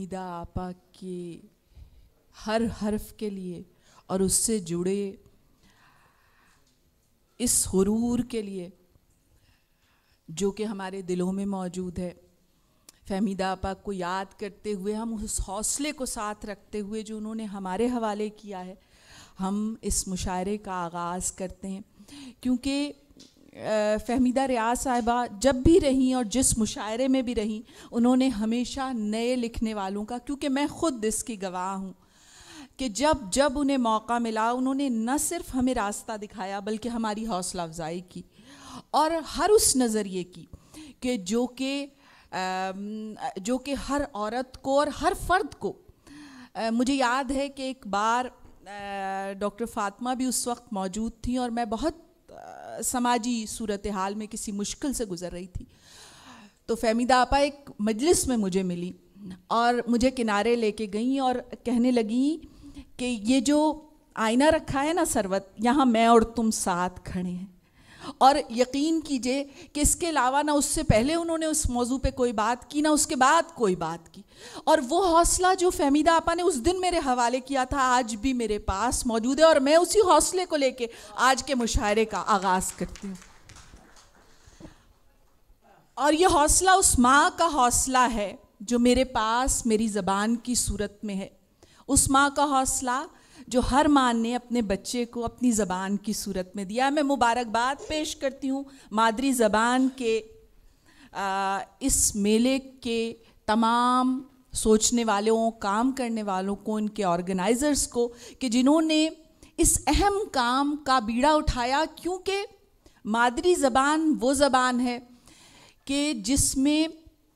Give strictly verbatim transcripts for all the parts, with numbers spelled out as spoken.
फहमीदा आपा के हर हर्फ के लिए और उससे जुड़े इस हुरूर के लिए जो कि हमारे दिलों में मौजूद है। फहमीदा आपा को याद करते हुए, हम उस हौसले को साथ रखते हुए जो उन्होंने हमारे हवाले किया है, हम इस मुशायरे का आगाज़ करते हैं। क्योंकि फहमीदा रियाज साहिबा जब भी रहीं और जिस मुशायरे में भी रहीं, उन्होंने हमेशा नए लिखने वालों का, क्योंकि मैं ख़ुद इसकी गवाह हूँ कि जब जब उन्हें मौका मिला उन्होंने न सिर्फ हमें रास्ता दिखाया बल्कि हमारी हौसला अफजाई की, और हर उस नज़रिए की कि जो कि जो कि हर औरत को और हर फ़र्द को, मुझे याद है कि एक बार डॉक्टर फ़ातिमा भी उस वक्त मौजूद थी और मैं बहुत समाजी सूरत हाल में किसी मुश्किल से गुज़र रही थी, तो फहमीदा आपा एक मजलिस में मुझे मिली और मुझे किनारे लेके गई और कहने लगी कि ये जो आईना रखा है ना सरवत, यहाँ मैं और तुम साथ खड़े हैं। और यकीन कीजिए कि इसके अलावा ना उससे पहले उन्होंने उस मौजू पे कोई बात की, ना उसके बाद कोई बात की, और वो हौसला जो फहमीदा आपा ने उस दिन मेरे हवाले किया था आज भी मेरे पास मौजूद है, और मैं उसी हौसले को लेके आज के मुशायरे का आगाज़ करती हूँ। और ये हौसला उस माँ का हौसला है जो मेरे पास मेरी ज़बान की सूरत में है, उस माँ का हौसला जो हर माँ ने अपने बच्चे को अपनी ज़बान की सूरत में दिया। मैं मुबारकबाद पेश करती हूँ मादरी ज़बान के आ, इस मेले के तमाम सोचने वालों, काम करने वालों को, इनके ऑर्गेनाइज़र्स को, कि जिन्होंने इस अहम काम का बीड़ा उठाया। क्योंकि मादरी ज़बान वो ज़बान है कि जिसमें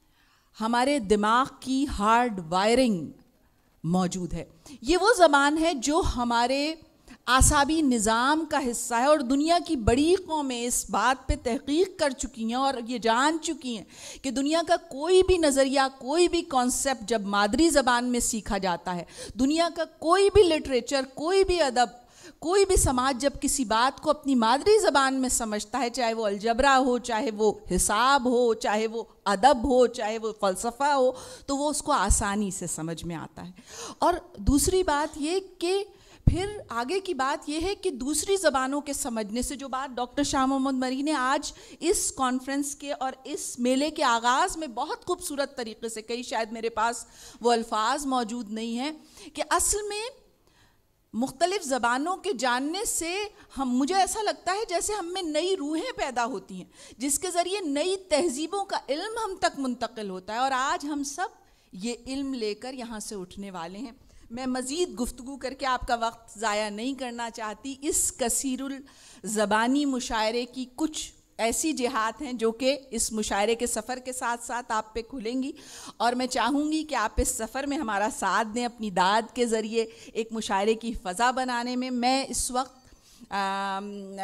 हमारे दिमाग की हार्ड वायरिंग मौजूद है। ये वो ज़बान है जो हमारे आसाबी निज़ाम का हिस्सा है, और दुनिया की बड़ी कौमें इस बात पे तहक़ीक़ कर चुकी हैं और ये जान चुकी हैं कि दुनिया का कोई भी नज़रिया, कोई भी कॉन्सेप्ट जब मादरी ज़बान में सीखा जाता है, दुनिया का कोई भी लिटरेचर, कोई भी अदब, कोई भी समाज जब किसी बात को अपनी मादरी ज़बान में समझता है, चाहे वो अलजबरा हो, चाहे वो हिसाब हो, चाहे वो अदब हो, चाहे वो फ़लसफ़ा हो, तो वो उसको आसानी से समझ में आता है। और दूसरी बात ये कि फिर आगे की बात यह है कि दूसरी ज़बानों के समझने से, जो बात डॉक्टर शाह मोहम्मद मरी ने आज इस कॉन्फ्रेंस के और इस मेले के आगाज़ में बहुत खूबसूरत तरीके से कही, शायद मेरे पास वो अल्फाज मौजूद नहीं हैं, कि असल में मुख्तलिफ़ ज़बानों के जानने से हम, मुझे ऐसा लगता है जैसे हम में नई रूहें पैदा होती हैं, जिसके ज़रिए नई तहज़ीबों का इल्म हम तक मुंतकिल होता है, और आज हम सब ये इल्म लेकर यहाँ से उठने वाले हैं। मैं मज़ीद गुफ्तगू करके आपका वक्त ज़ाया नहीं करना चाहती। इस कसीरुल ज़बानी मुशायरे की कुछ ऐसी जिहात हैं जो कि इस मुशायरे के सफ़र के साथ साथ आप पे खुलेंगी, और मैं चाहूँगी कि आप इस सफ़र में हमारा साथ दें अपनी दाद के ज़रिए एक मुशायरे की फ़ज़ा बनाने में। मैं इस वक्त आ,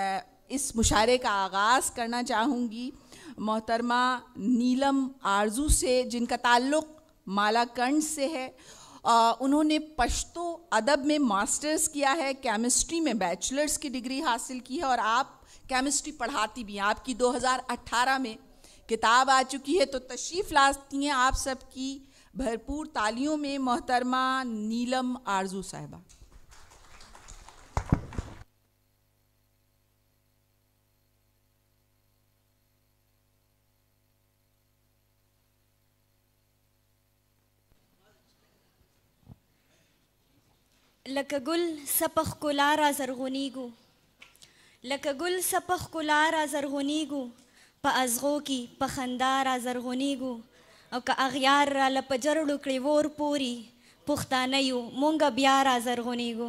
इस मुशायरे का आगाज़ करना चाहूँगी मोहतरमा नीलम आरजू से, जिनका ताल्लुक़ मालाकंड से है। आ, उन्होंने पश्तो अदब में मास्टर्स किया है, केमिस्ट्री में बैचलर्स की डिग्री हासिल की है, और आप केमिस्ट्री पढ़ाती भी हैं। आपकी दो हज़ार अठारह में किताब आ चुकी है, तो तशरीफ़ लाती हैं आप सबकी भरपूर तालियों में मोहतरमा नीलम आरजू साहिबा। लकगुल सपख कुलारा ज़रगुनीगु, लकगुल सपख कुलारा ज़रगुनीगु, प अज़गो की पखंदारा ज़रगुनीगु, और का अग़यार रा लपजरड़ु क्रिवोर पूरी पुख्तानयु मुंगा ब्यारा ज़रगुनीगु।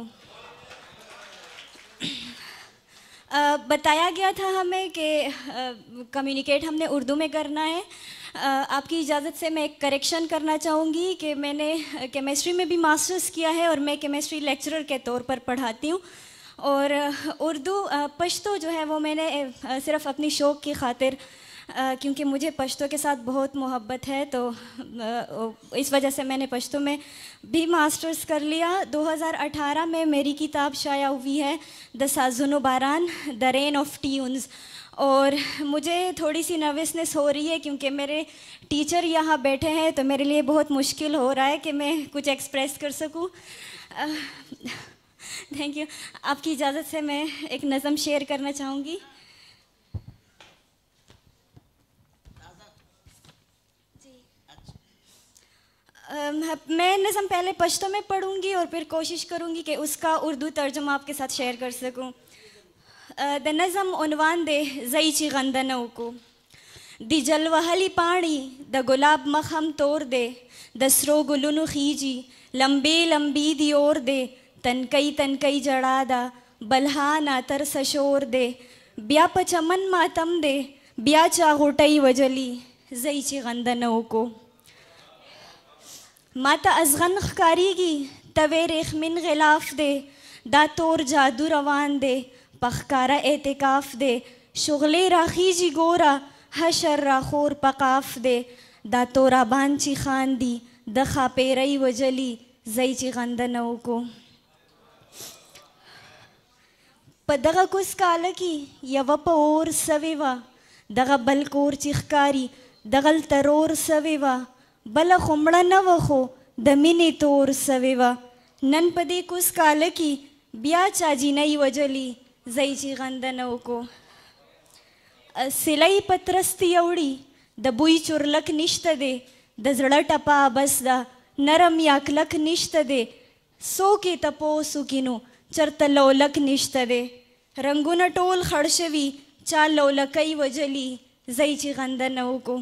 बताया गया था हमें कि कम्युनिकेट हमने उर्दू में करना है। आपकी इजाज़त से मैं एक करेक्शन करना चाहूँगी कि मैंने केमिस्ट्री में भी मास्टर्स किया है और मैं केमिस्ट्री लेक्चरर के तौर पर पढ़ाती हूँ, और उर्दू पश्तो जो है वो मैंने सिर्फ़ अपनी शौक़ की खातिर, क्योंकि मुझे पश्तो के साथ बहुत मोहब्बत है, तो इस वजह से मैंने पश्तो में भी मास्टर्स कर लिया। दो हज़ार अठारह में मेरी किताब शाया हुई है द साज़ुनो बारान, द रेन ऑफ ट्यून्स, और मुझे थोड़ी सी नर्वसनेस हो रही है क्योंकि मेरे टीचर यहाँ बैठे हैं, तो मेरे लिए बहुत मुश्किल हो रहा है कि मैं कुछ एक्सप्रेस कर सकूँ। Thank you. आपकी इजाज़त से मैं एक नज़म शेयर करना चाहूँगी। मैं नज़म पहले पश्तो में पढ़ूँगी और फिर कोशिश करूँगी कि उसका उर्दू तर्जुमा आपके साथ शेयर कर सकूँ। द नज़म उन्वान दे ज़ईची गंदनों को। दी जलवहली पानी द गुलाब मखम तोड़ दे, दसरो गुलुनु खीजी लंबी लंबी दी ओर दे, तनकई तनकई जड़ा दा बल्हा नातर सशोर दे, ब्या पचमन मातम दे ब्या चागोटई वजली ज़ईची गंदनों को। माता अज़गन ख़कारीगी तवे रेखमिन गिलाफ दे, दा तोर जादू रवान दे पखकारा एतिकाफ दे, शुगले राखीजी गोरा हशर राखोर पकाफ दे, दा तोरा बांची खान दी दखा पेरई वजली ज़ईची गंदनों को। पदगा कुस काल की यवप और सवेवा, दगा बलकोर चिखकारी दगल तरोर सवेवा, बल खुमड़ा न वखो दमिनी तोर सवेवा, नन पदी कुस काल की ब्या चाजी नई वजली ज़ईची गंदनों को। सिलाई पत्रस्ती अवड़ी द बुई चुरलक निश्त दे, द जड़ टपा बसदा नरम याकलक निश्त दे, सो के तपो सुकिनो चरत लौलक निश्त दे, रंगुन टोल खड़शवी चा लौलकई वजली ज़ईची गंदनों को।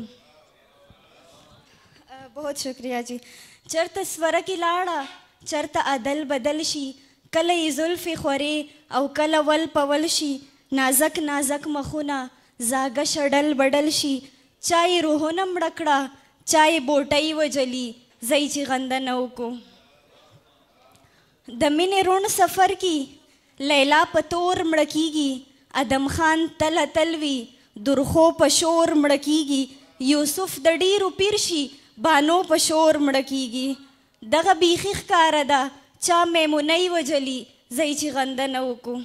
बहुत शुक्रिया जी। चरत स्वर की लाड़ा चरत अदल बदलशी, कल जुल्फ़ ख़्वरे औ कल वल पवलशी, नाजक नाजक मखुना जाग शडल बडलशी, चाय रोहनम रकड़ा चाय बोटई वजली ज़ईची गंदनों को। दमिन रुण सफ़र की लैला पतोर मड़कीगी, अदम खान तल तलवी दुरखो पशोर मड़कीगी, यूसुफ दड़ी रुपिरशी बानो पशोर मड़कीगी, दग बीखिख कारदा चा मेमुनई वजली ज़ईची गंदनों को।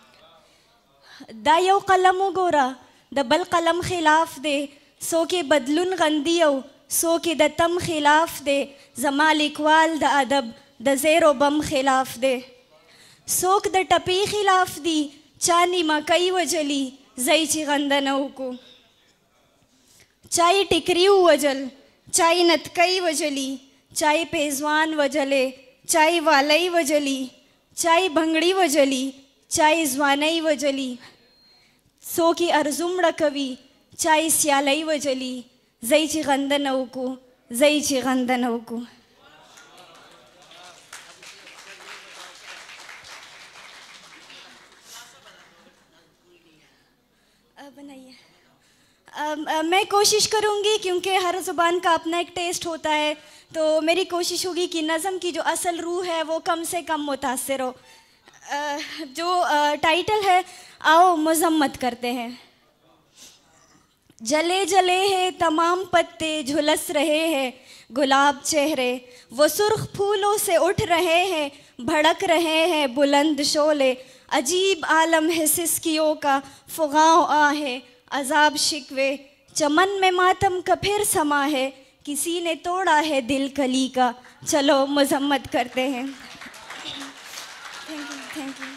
दा यौ कलम गोरा द बल कलम खिलाफ दे, सो के बदलुन गंदियो सो के दतम खिलाफ दे, जमाल इकवाल द अदब द ज़ेरो बम खिलाफ दे, सोक द टपी खिलाफ दी चानी मकई वजली ज़ईची गंदनों को। चाय टिकरियू वजल चाय नतकई वजली, चाय पेजवान वजले चाय वालई वजली, चाय भंगड़ी वजली चाय जवानई वजली, सो की अर्जुम रकवी चाय स्यालई वजली ज़ईची गंदनों को, ज़ईची गंदनों को। बनाइए। मैं कोशिश करूँगी क्योंकि हर ज़ुबान का अपना एक टेस्ट होता है, तो मेरी कोशिश होगी कि नज़म की जो असल रूह है वो कम से कम मुतासिर हो। जो टाइटल है आओ मज़म्मत करते हैं। जले जले हैं तमाम पत्ते झुलस रहे हैं, गुलाब चेहरे वो सुर्ख फूलों से उठ रहे हैं, भड़क रहे हैं बुलंद शोले, अजीब आलम है सिसकियों का फुगाओ आहे, अजाब शिकवे चमन में मातम का फिर समा है, किसी ने तोड़ा है दिल कली का, चलो मज़म्मत करते हैं। Thank you thank you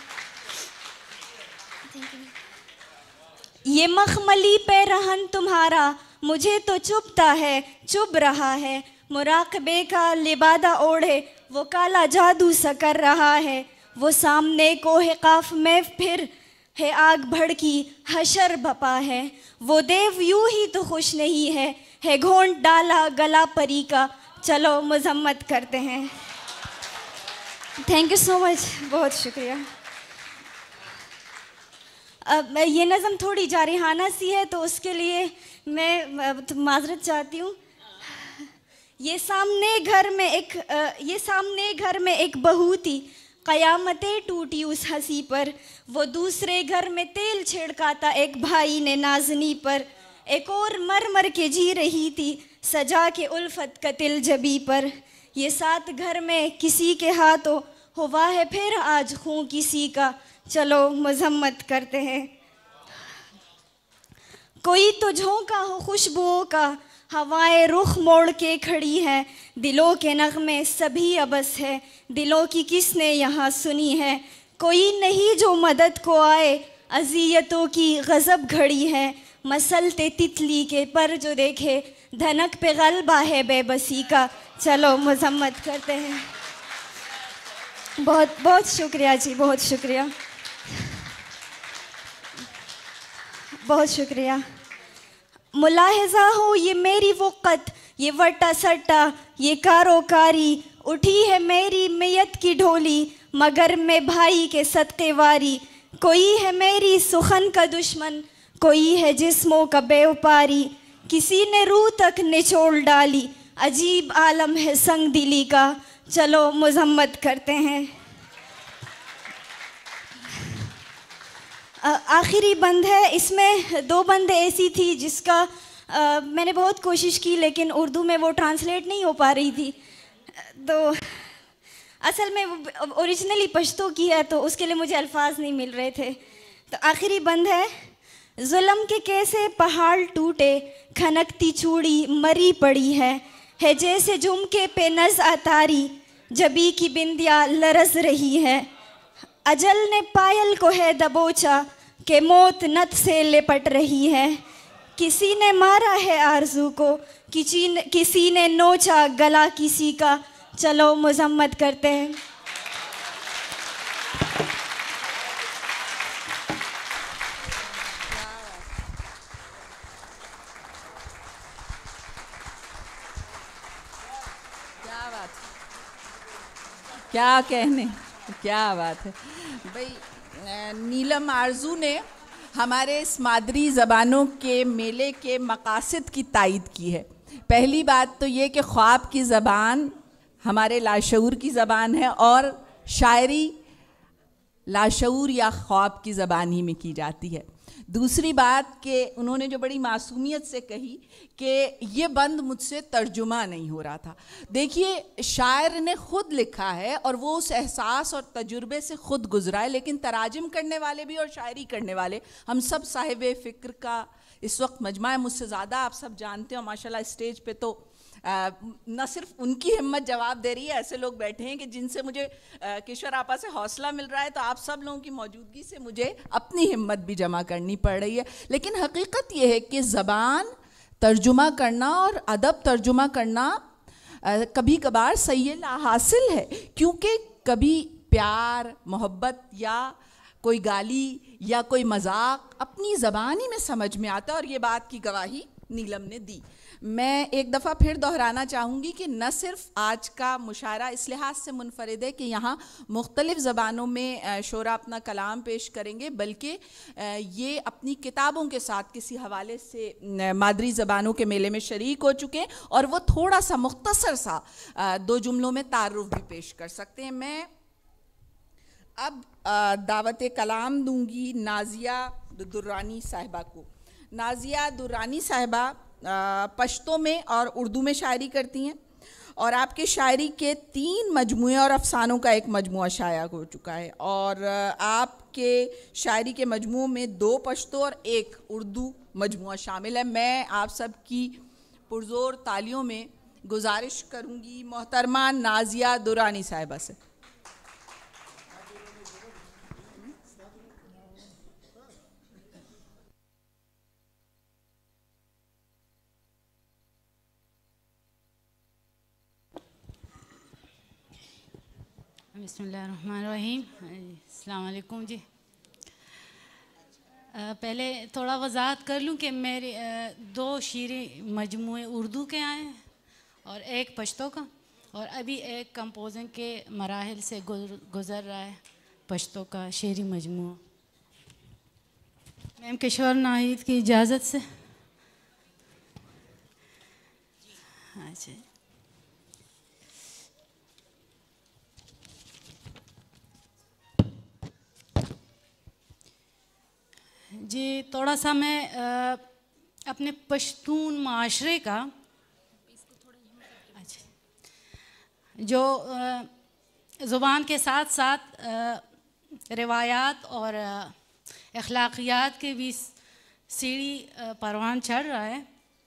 thank you. ये मखमली पे रहन तुम्हारा मुझे तो चुभता है, चुभ रहा है, मुराकबे का लिबादा ओढ़े वो काला जादू सा कर रहा है, वो सामने को है काफ में फिर है आग भड़की हशर बपा है, वो देव यूं ही तो खुश नहीं है, है घोंट डाला गला परी का, चलो मज़म्मत करते हैं। थैंक यू सो मच, बहुत शुक्रिया। अब ये नज़म थोड़ी जारिहाना सी है तो उसके लिए मैं माजरत चाहती हूँ। ये सामने घर में एक ये सामने घर में एक बहू थी, क़यामतें टूटी उस हंसी पर, वो दूसरे घर में तेल छिड़काता एक भाई ने नाजनी पर, एक और मर मर के जी रही थी सजा के उल्फत का तिल जबी पर, ये साथ घर में किसी के हाथों हुआ है फिर आज खून किसी का, चलो मज़म्मत करते हैं। कोई तो झोंका हो खुशबुओं का, हवाएं रुख मोड़ के खड़ी है, दिलों के नगमे सभी अबस है, दिलों की किसने यहाँ सुनी है। कोई नहीं जो मदद को आए, अजियतों की गज़ब घड़ी है, मसलते तितली के पर जो देखे, धनक पे गलबा है बेबसी का। चलो मजम्मत करते हैं। बहुत बहुत शुक्रिया जी, बहुत शुक्रिया, बहुत शुक्रिया। मुलाहिज़ा हो ये मेरी वक़्त, ये वटा सट्टा, ये कारोकारी, उठी है मेरी मैयत की ढोली, मगर मैं भाई के सदक़े वारी। कोई है मेरी सुखन का दुश्मन, कोई है जिस्मों का बेवपारी, किसी ने रूह तक निचोड़ डाली, अजीब आलम है संग दिली का। चलो मजम्मत करते हैं। आखिरी बंद है, इसमें दो बंद ऐसी थी जिसका आ, मैंने बहुत कोशिश की लेकिन उर्दू में वो ट्रांसलेट नहीं हो पा रही थी, तो असल में वो ओरिजिनली पश्तो की है तो उसके लिए मुझे अल्फाज नहीं मिल रहे थे। तो आखिरी बंद है। जुल्म के कैसे पहाड़ टूटे, खनकती चूड़ी मरी पड़ी है, है जैसे झुमके पे नज़ अतारी, जबी की बिंदिया लरज रही है। अजल ने पायल को है दबोचा, के मौत नत से लिपट रही है। किसी ने मारा है आरज़ू को, किसी ने किसी ने नोचा गला किसी का। चलो मजम्मत करते हैं। क्या बात, क्या कहने, क्या बात है भाई। नीलम आरजू ने हमारे इस मादरी ज़बानों के मेले के मकासद की तायीद की है। पहली बात तो ये कि ख्वाब की ज़बान हमारे लाशऊर की ज़बान है और शायरी लाशऊर या ख्वाब की ज़बान ही में की जाती है। दूसरी बात कि उन्होंने जो बड़ी मासूमियत से कही कि ये बंद मुझसे तर्जुमा नहीं हो रहा था। देखिए, शायर ने ख़ुद लिखा है और वो उस एहसास और तजुर्बे से ख़ुद गुजरा है, लेकिन तराजिम करने वाले भी और शायरी करने वाले हम सब साहिब फ़िक्र का इस वक्त मजमा है। मुझसे ज़्यादा आप सब जानते हो माशाल्लाह। स्टेज पे तो आ, न सिर्फ उनकी हिम्मत जवाब दे रही है, ऐसे लोग बैठे हैं कि जिनसे मुझे किशोर आपा से हौसला मिल रहा है, तो आप सब लोगों की मौजूदगी से मुझे अपनी हिम्मत भी जमा करनी पड़ रही है। लेकिन हकीकत यह है कि ज़बान तर्जुमा करना और अदब तर्जुमा करना आ, कभी कभार सही हासिल है, क्योंकि कभी प्यार मोहब्बत या कोई गाली या कोई मजाक अपनी ज़बान ही में समझ में आता है, और ये बात की गवाही नीलम ने दी। मैं एक दफ़ा फिर दोहराना चाहूँगी कि न सिर्फ आज का मुशायरा इस लिहाज से मुनफरिद है कि यहाँ मुख्तलिफ़ ज़बानों में शोरा अपना कलाम पेश करेंगे, बल्कि ये अपनी किताबों के साथ किसी हवाले से मादरी ज़बानों के मेले में शरीक हो चुके हैं और वो थोड़ा सा मुख्तसर सा दो जुमलों में तारुफ भी पेश कर सकते हैं। मैं अब दावत कलाम दूँगी नाज़िया दुर्रानी साहिबा को। नाज़िया दुर्रानी साहिबा पश्तो में और उर्दू में शायरी करती हैं और आपके शायरी के तीन मजमुए और अफसानों का एक मजमुआ शाया हो चुका है, और आपके शायरी के मजमुओं में दो पश्तो और एक उर्दू मजमुआ शामिल है। मैं आप सब की पुरजोर तालियों में गुजारिश करूँगी मोहतरमा नाज़िया दुर्रानी साहिबा से। बिस्मिल्लाहिर्रहमानिर्रहीम। अस्सलाम वालेकुम जी। पहले थोड़ा वजाहत कर लूँ कि मेरे दो शेरी मजमूए उर्दू के आए हैं और एक पश्तो का, और अभी एक कंपोजिंग के मराहिल से गुज़र रहा है पश्तो का शेरी मजमूआ। मैम किशोर नाहिद की इजाज़त से। अच्छा जी, थोड़ा सा मैं आ, अपने पश्तून माशरे का अच्छा जो ज़ुबान के साथ साथ रिवायात और अखलाकियात के भी सीढ़ी अ, परवान चढ़ रहा है,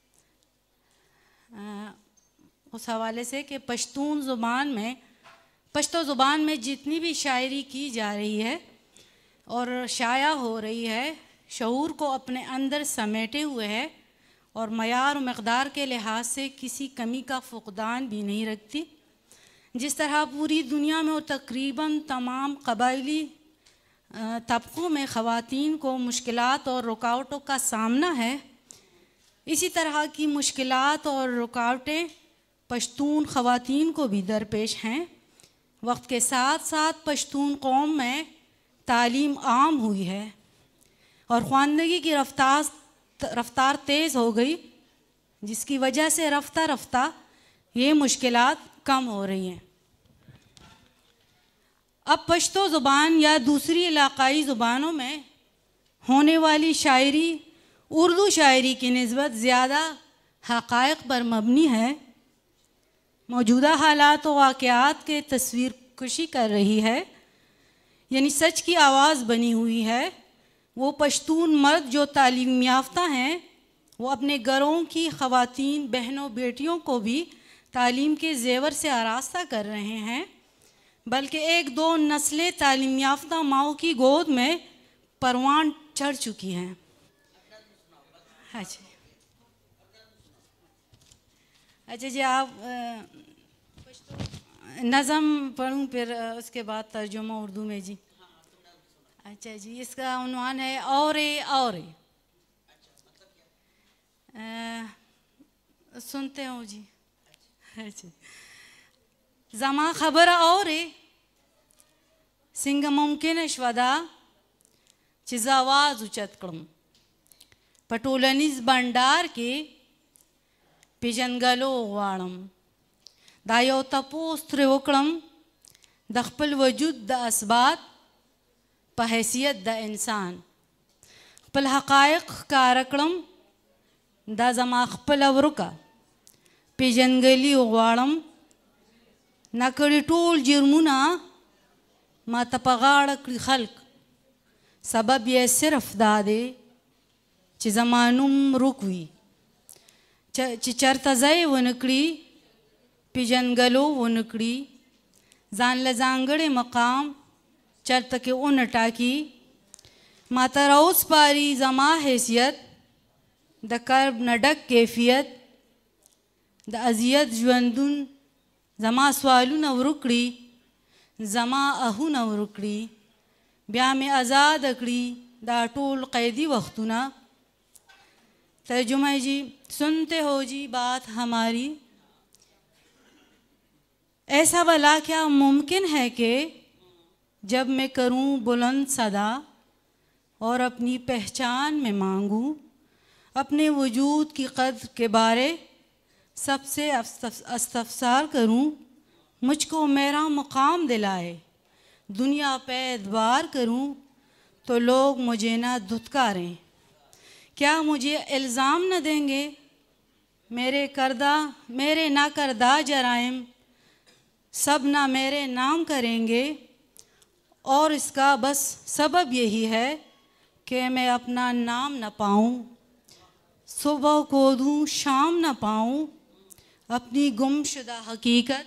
अ, उस हवाले से कि पश्तून ज़ुबान में पश्तो ज़ुबान में जितनी भी शायरी की जा रही है और शाया हो रही है, शऊर को अपने अंदर समेटे हुए है और मयार और मक़दार के लिहाज से किसी कमी का फुक़दान भी नहीं रखती। जिस तरह पूरी दुनिया में और तकरीबन तमाम कबायली तबक़ों में ख़वातीन को मुश्किलात और रुकावटों का सामना है, इसी तरह की मुश्किलात और रुकावटें पश्तून ख़वातीन को भी दरपेश हैं। वक्त के साथ साथ पश्तून कौम में तालीम आम हुई है और ख़वानदगी की रफ्तार रफ्तार तेज़ हो गई, जिसकी वजह से रफ्ता रफ्ता ये मुश्किलात कम हो रही हैं। अब पश्तो ज़ुबान या दूसरी इलाक़ाई ज़ुबानों में होने वाली शायरी उर्दू शायरी की निस्बत ज़्यादा हक़ाइक़ पर मबनी है, मौजूदा हालात व वाक़यात के तस्वीर कशी कर रही है, यानी सच की आवाज़ बनी हुई है। वो पश्तून मर्द जो तालीम याफ्ता हैं, वो अपने घरों की ख़वातीन बहनों बेटियों को भी तालीम के ज़ेवर से आरास्ता कर रहे हैं, बल्कि एक दो नस्लें तालीम याफ्ता माओं की गोद में परवान चढ़ चुकी हैं। हाँ जी, अच्छा जी, आप नज़म पढ़ूँ फिर उसके बाद तर्जुमा उर्दू में जी। अच्छा जी, इसका उन्वान है औरे औरे। सुनते हो जी। अच्छा, ज़मा खबर औरे सिंग मुमकिन शवदा चिज़ आवाज़ उचत करूँ पटोलनिज भंडार के पिजनगलो वाणम दायो तपोस त्रिवकड़म दखपल वजूद द असबात पहैसियत द इंसान खपल हक़ाइक़ कारकड़म द ज़मा खपल अवरुका पिजनगली वाणम नकड़ी टोल जुर्मुना मा तपगाड़ खल्क सबब ये सिर्फ दादे च ज़मानुम रुकवी चरतज़य वनकड़ी पिजनगलो वनकड़ी जान लजांगड़े मकाम चरत के उन टाकी माता रोस पारी जमा हैसियत द कर्ब नडक कैफियत द अजियत जुंदुन जमा स्वालू नवरुकड़ी जमा अहू नवरुकड़ी ब्याह में आज़ाद अकड़ी दा टोल कैदी वक्तुना। तर्जुमा जी, सुनते हो जी बात हमारी, ऐसा भला क्या मुमकिन है कि जब मैं करूं बुलंद सदा और अपनी पहचान में मांगूं, अपने वजूद की कद्र के बारे सबसे इस्तफ़सार करूं, मुझको मेरा मकाम दिलाए दुनिया पे एतबार करूं तो लोग मुझे ना धुतकारें। क्या मुझे इल्ज़ाम न देंगे मेरे करदा मेरे ना करदा जराइम सब ना मेरे नाम करेंगे, और इसका बस सबब यही है कि मैं अपना नाम न पाऊँ, सुबह को दूँ शाम न पाऊँ, अपनी गुमशुदा हकीकत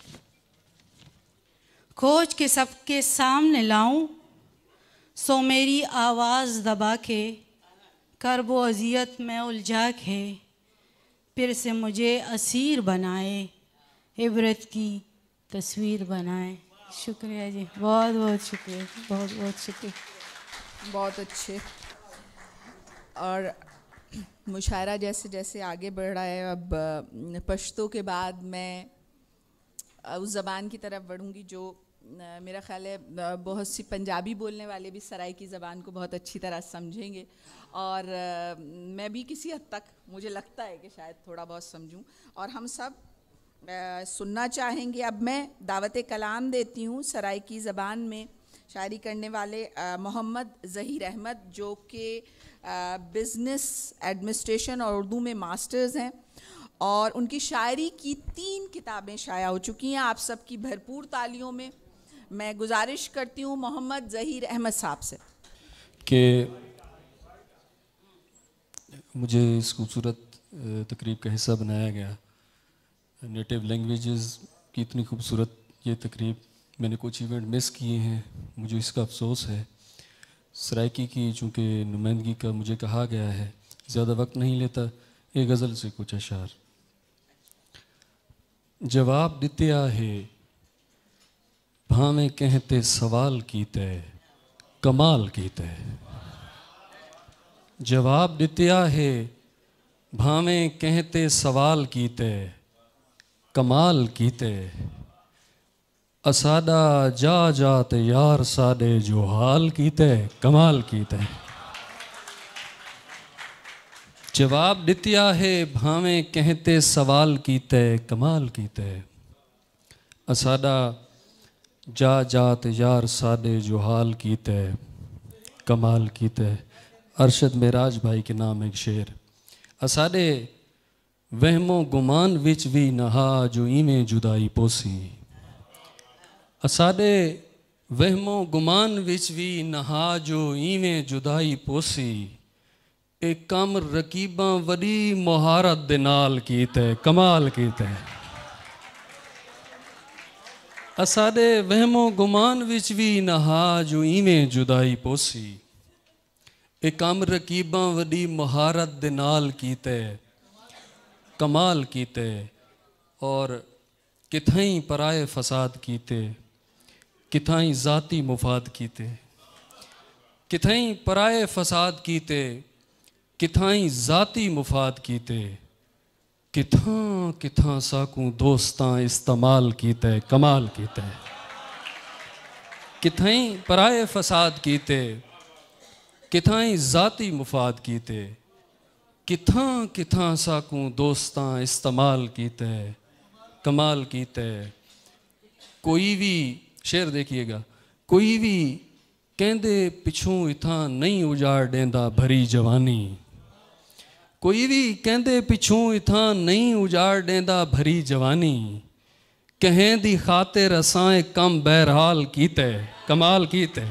खोज के सबके सामने लाऊं, सो मेरी आवाज़ दबा के करबो अजियत में उलझा के फिर से मुझे असीर बनाए, इबरत की तस्वीर बनाए। शुक्रिया जी, बहुत बहुत शुक्रिया, बहुत बहुत शुक्रिया। बहुत अच्छे। और मुशायरा जैसे जैसे आगे बढ़ रहा है, अब पश्तो के बाद मैं उस ज़बान की तरफ बढ़ूँगी जो मेरा ख़्याल है बहुत सी पंजाबी बोलने वाले भी सराय की ज़बान को बहुत अच्छी तरह समझेंगे, और मैं भी किसी हद तक मुझे लगता है कि शायद थोड़ा बहुत समझूं, और हम सब आ, सुनना चाहेंगे। अब मैं दावत कलाम देती हूँ सराय की ज़बान में शायरी करने वाले मोहम्मद ज़हीर अहमद, जो कि बिज़नेस एडमिनिस्ट्रेशन और उर्दू में मास्टर्स हैं, और उनकी शायरी की तीन किताबें शाया हो चुकी हैं। आप सबकी भरपूर तालियों में मैं गुजारिश करती हूँ मोहम्मद ज़हीर अहमद साहब से कि मुझे इस खूबसूरत तकरीब का हिस्सा बनाया गया। नेटिव लैंग्वेजेस की इतनी खूबसूरत ये तकरीब, मैंने कुछ इवेंट मिस किए हैं, मुझे इसका अफसोस है। सराइकी की चूँकि नुमाइंदगी का मुझे कहा गया है, ज़्यादा वक्त नहीं लेता, एक गज़ल से कुछ अशार। जवाब दित्या है भावें कहते सवाल कीते कमाल कीते। जवाब दित्या है भावें कहते सवाल कीते कमाल कीते। असादा जा जात यार साडे जो हाल कीते कमाल कीते। जवाब दित्या है भावें कहते सवाल कीते कमाल कीते। असादा जा जात यार साडे जो हाल कीते कमाल कीते। अरशद मेराज भाई के नाम एक शेर। असाडे वहमो गुमान विच भी नहा जो इवें जुदाई पोसी। असाडे वहमो गुमान विच भी नहा जो इवें जुदाई पोसी। एक कम रकीबा वडी मुहारत दे नाल कीते कमाल कीते। असाडे वहमो गुमान विच भी नहा जो इवें जुदाई पोसी। एक कम रकीबा वडी मुहारत दे नाल कीते कमाल कीते। और किथाई पराए फसाद कीते किथाई ज़ाती मुफाद कीते। किथाई पराए फसाद कीते किथाई ज़ाती मुफाद कीते। किथा किथा साकू दोस्तां इस्तेमाल कीते कमाल कीते। किथाई पराए फसाद कीते किथाई ज़ाती मुफाद कीते। किथा किथा साकू दोस्तां इस्तेमाल कीते कमाल कीते। कोई भी शेर देखिएगा, कोई भी कहंदे पिछों इथां नहीं उजाड़ देंदा भरी जवानी। कोई भी कहंदे पिछों इथां नहीं उजाड़ देंदा भरी जवानी। कहें दी खातिर असां कम बहरहाल कीते कमाल कीते।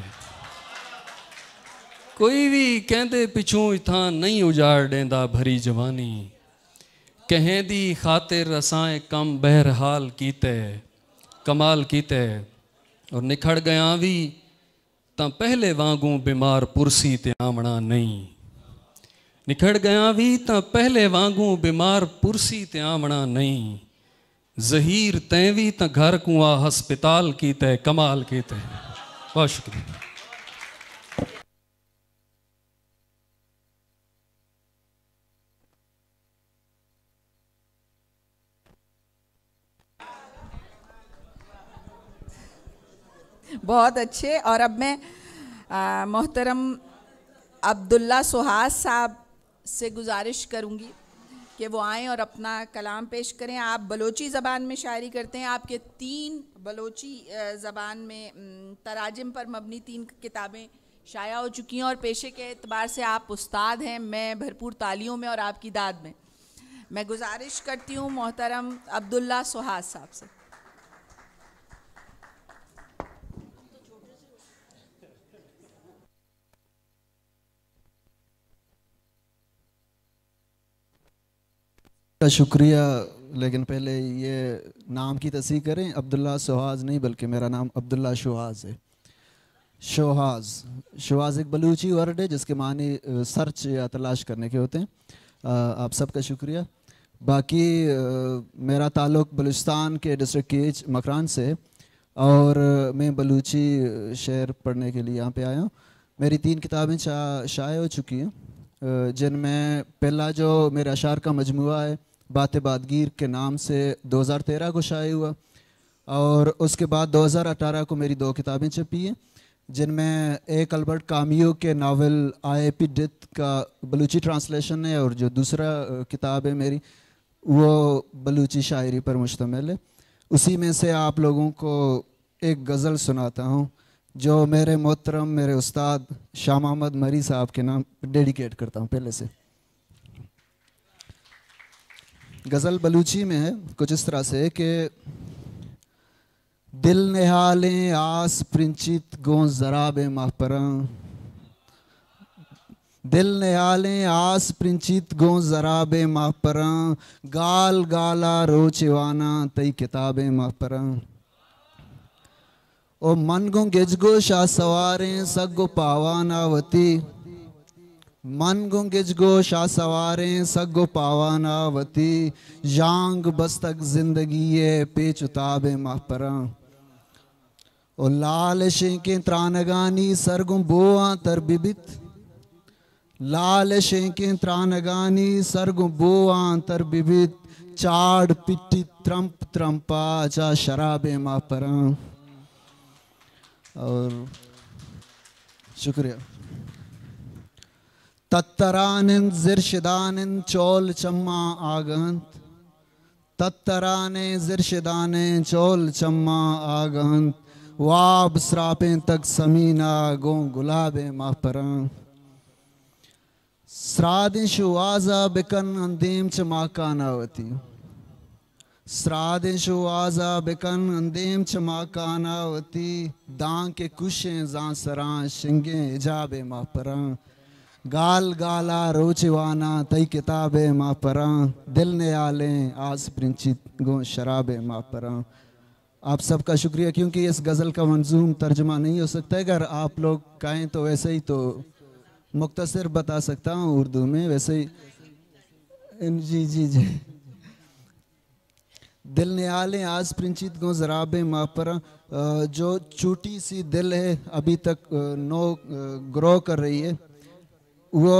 कोई भी कहंदे पिछों इथां नहीं उजाड़ देंदा भरी जवानी। कहें दी खातिर असां कम बहरहाल कीते कमाल कीते। और निखड़ गया भी तां पहले वांगू बीमार पुरसी ते आमना नहीं। निखड़ गया भी तां पहले वांगू बीमार पुरसी ते आमना नहीं। जहीर तैं भी तां घर को आ हस्पताल कीते कमाल कीते। बहुत शुक्रिया। बहुत अच्छे। और अब मैं आ, मोहतरम अब्दुल्ला सुहास साहब से गुजारिश करूंगी कि वो आएँ और अपना कलाम पेश करें। आप बलोची ज़बान में शायरी करते हैं। आपके तीन बलोची ज़बान में तराजिम पर मबनी तीन किताबें शाया हो चुकी हैं और पेशे के एतबार से आप उस्ताद हैं। मैं भरपूर तालियों में और आपकी दाद में मैं गुजारिश करती हूँ मोहतरम अब्दुल्ला सुहास साहब से। का शुक्रिया। लेकिन पहले ये नाम की तस्दीक करें, अब्दुल्ला सुहाज नहीं बल्कि मेरा नाम अब्दुल्ला शुहाज है। शोहाज शोहाज एक बलूची वर्ड है जिसके मानी सर्च या तलाश करने के होते हैं। आप सबका शुक्रिया। बाकी मेरा ताल्लुक़ बलूचिस्तान के डिस्ट्रिक्ट कीच मकरान से और मैं बलूची शेर पढ़ने के लिए यहाँ पे आया हूँ। मेरी तीन किताबें शाया हो चुकी हैं जिनमें पहला जो मेरे अशार का मजमुआ है बात बादगीर के नाम से दो हज़ार तेरह को शाया हुआ और उसके बाद दो हज़ार अठारह को मेरी दो किताबें छपी हैं जिनमें एक अल्बर्ट कामियो के नावल आई पी डेथ का बलूची ट्रांसलेशन है और जो दूसरा किताब है मेरी वो बलूची शायरी पर मुश्तमिल है। उसी में से आप लोगों को एक गज़ल सुनाता हूँ जो मेरे मोहतरम मेरे उस्ताद शाह मोहम्मद मरी साहब के नाम डेडिकेट करता हूँ। पहले से गज़ल बलूची में है कुछ इस तरह से कि दिल निहालें आस प्रिंचित गों ज़राब महपरं दिल ने आले आस प्रिंचित गो जराबे मापरा गाल गाला रोचवाना तई किताबे मापरा ओ मन गो गिजगो शाह सवारे सगो पावानावती मन गो गिजगो शाह सवारे सगो पावानावती जांग बस्तक जिंदगी पेच उताबे मापरा ओ लाल शेंके त्रानगानी सरगुम बोआ तर बिबित लाल शेंके त्रानगानी सरगुम बोआ तर बिबित चाड़ पिट्टी त्रंप त्रंपा चा शराबे मापरा। और शुक्रिया। तत्तरानिन जिरशिदानिन चोल चम्मा आगंत तत्तराने जिरशिदाने चोल चम्मा आगंत वाब श्रापें तक समीना गो गुलाबे मापरा श्रादिशु आजा बिकन अंदीम चमाकानावती श्रादिशु आजा बिकन अंदीम चमाकानावती दां के कुशें जां सरां शिंगे इजाबे मापरा गाल गाला रोचवाना तई किताबे मापरा दिल ने आले आस प्रिंचित गो शराबे मापरा। आप सबका शुक्रिया, क्योंकि इस गज़ल का मंजूम तर्जुमा नहीं हो सकता है। अगर आप लोग कहें तो वैसे ही तो मुख्तसर बता सकता हूँ उर्दू में, वैसे ही जी जी जी दिल ने आले आज प्रिंचित गो जराबे मापरा जो छोटी सी दिल है अभी तक नो ग्रो कर रही है, वो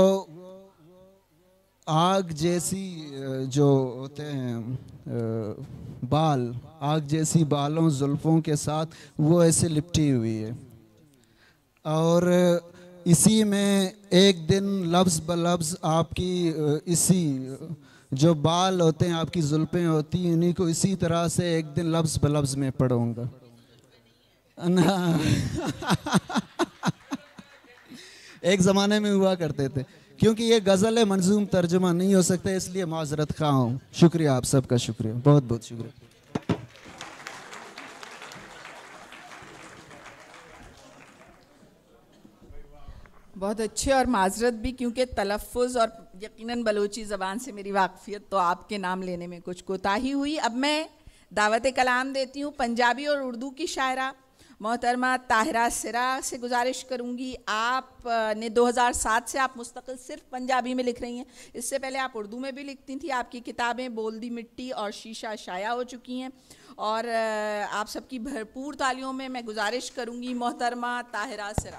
आग जैसी जो होते हैं बाल, आग जैसी बालों जुल्फ़ों के साथ वो ऐसे लिपटी हुई है। और इसी में एक दिन लफ्ज़ ब लफ्ज़ आपकी इसी जो बाल होते हैं, आपकी जुल्फ़ें होती हैं, इन्हीं को इसी तरह से एक दिन लफ्ज़ ब लफ्ज़ में पढ़ूंगा ना। एक ज़माने में हुआ करते थे, क्योंकि ये गज़ल है, मंजूम तर्जुमा नहीं हो सकता, इसलिए माजरत खा हूँ। शुक्रिया, आप सबका शुक्रिया, बहुत बहुत शुक्रिया। बहुत अच्छे और माजरत भी, क्योंकि तलफ़्फ़ुज़ और यकीनन बलोची ज़बान से मेरी वाक़फ़ियत तो आपके नाम लेने में कुछ कोताही हुई। अब मैं दावत कलाम देती हूँ पंजाबी और उर्दू की शायरा मोहतरमा ताहिरा सिरा से गुजारिश करूँगी। आप ने दो हज़ार सात से आप मुस्तक़िल सिर्फ पंजाबी में लिख रही हैं, इससे पहले आप उर्दू में भी लिखती थी। आपकी किताबें बोल दी मिट्टी और शीशा शाया हो चुकी हैं, और आप सबकी भरपूर तालियों में मैं गुजारिश करूँगी मोहतरमा ताहिरा सिरा।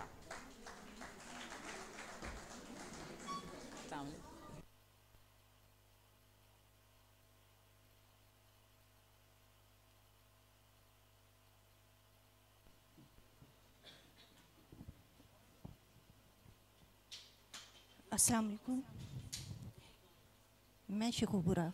अस्सलाम वालेकुम, मैं शिखुपुरा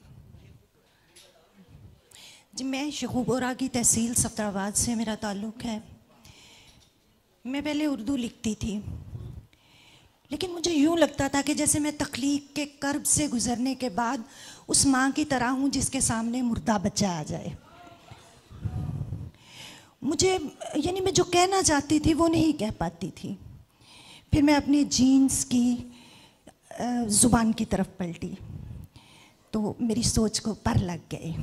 जी मैं शिखुपुरा की तहसील सफदराबाद से मेरा ताल्लुक़ है। मैं पहले उर्दू लिखती थी, लेकिन मुझे यूँ लगता था कि जैसे मैं तख्लीक के कर्ब से गुज़रने के बाद उस माँ की तरह हूँ जिसके सामने मुर्दा बच्चा आ जाए। मुझे यानी मैं जो कहना चाहती थी वो नहीं कह पाती थी। फिर मैं अपनी जीन्स की ज़ुबान की तरफ पलटी तो मेरी सोच को पर लग गए।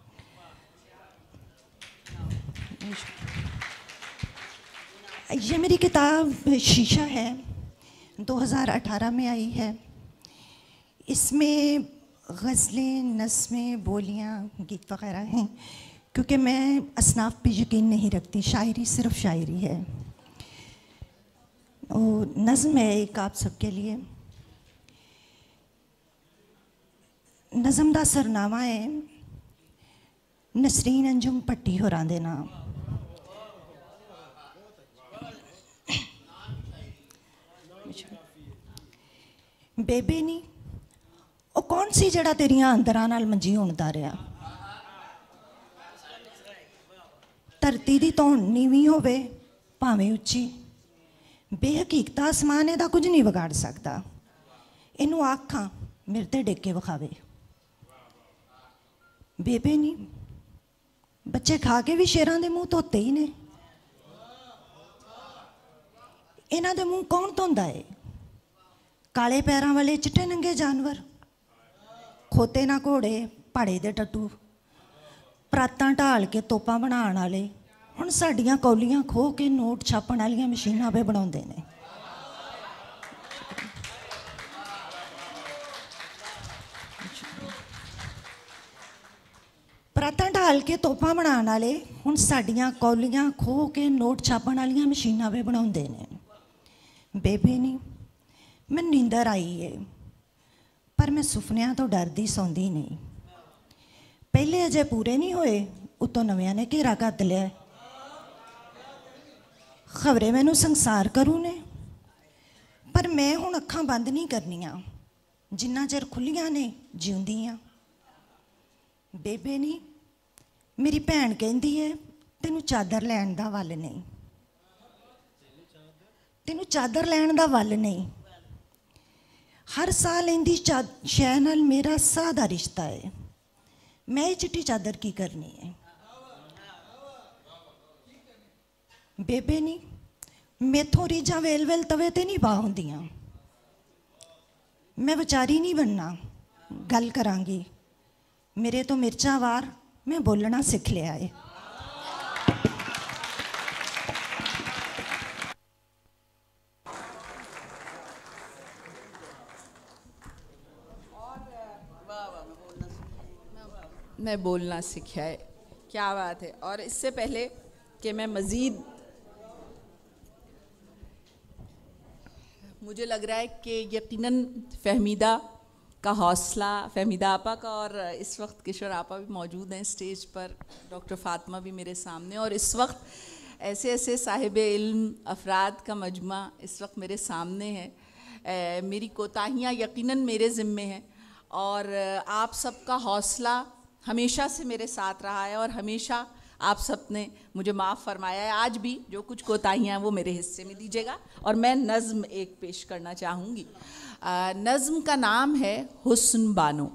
ये मेरी किताब शीशा है, दो हज़ार अठारह में आई है। इसमें गज़लें, नज़में, बोलियाँ, गीत वग़ैरह हैं, क्योंकि मैं असनाफ पे यकीन नहीं रखती, शायरी सिर्फ शायरी है। और नज़्म है एक आप सबके लिए। नज़म दा सरनामा है नसरीन अंजुम पट्टी होरां दे नाम। बेबे नी ओ कौन सी जड़ा तेरियां अंदरां नाल मंजी हुणदा रहा। धरती दी धौण नीवीं होवे भावें उच्ची, बेहकीकत आसमान इहदा कुछ नहीं विगाड़ सकदा। इनू आखां मेरे ते डिग के विखावे। बेबे नी बच्चे खा के भी शेरां दे मुँह धोते ही ने। इन्हां दे मुँह कौन धोंदा है? काले पैरों वाले चिट्टे नंगे जानवर, खोते ना घोड़े भाड़े दे टट्टू, परातां ढाल के तोपां बनाउण वाले हुण साडीआं कौलियां खो के नोट छापण वालियां मशीनां पे बनाउंदे ने। परातां ढाल के तोपां बनाउण वाले हुण साडीआं कौलियां खो के नोट छापण वालियां मशीनां पे बनाउंदे ने। बेबे नहीं, मैं नींदर आई है पर मैं सुपनियां तो डरदी सौंदी नहीं। पहले अजे पूरे नहीं होए, उतों नवियां ने घेरा घत लिया। खबरे मैनू संसार करू ने, पर मैं हुण अखां बंद नहीं करनियां, जिन्ना चिर खुलियां ने जिउंदियां। बेबे नहीं, मेरी भैन कहंदी है तेनू चादर लैण दा वल नहीं, तेनू चादर लैण दा वल नहीं। हर साल इंदी चा शै नाल मेरा साह दा रिश्ता है, मैं चिट्टी चादर की करनी है। बेबे नहीं, मेथों रीझां वेल वेल तवे ते नहीं पा हुंदियां। मैं विचारी नहीं बनना, गल करांगी। मेरे तो मिर्चां वार मैं बोलना सीख लिया है। मैं बोलना सीखा है, क्या बात है। और इससे पहले कि मैं मज़ीद, मुझे लग रहा है कि यकीनन फ़हमीदा का हौसला, फ़हमीदा आपा का, और इस वक्त किशोर आपा भी मौजूद हैं स्टेज पर, डॉक्टर फ़ातिमा भी मेरे सामने, और इस वक्त ऐसे ऐसे साहिब इल्म अफराद का मजमा इस वक्त मेरे सामने है। मेरी कोताहियाँ यकीनन मेरे ज़िम्मे हैं, और आप सबका हौसला हमेशा से मेरे साथ रहा है, और हमेशा आप सब ने मुझे माफ़ फरमाया है। आज भी जो कुछ कोताहियाँ वो मेरे हिस्से में दीजिएगा। और मैं नज़्म एक पेश करना चाहूँगी। नज़्म का नाम है हुस्न बानो।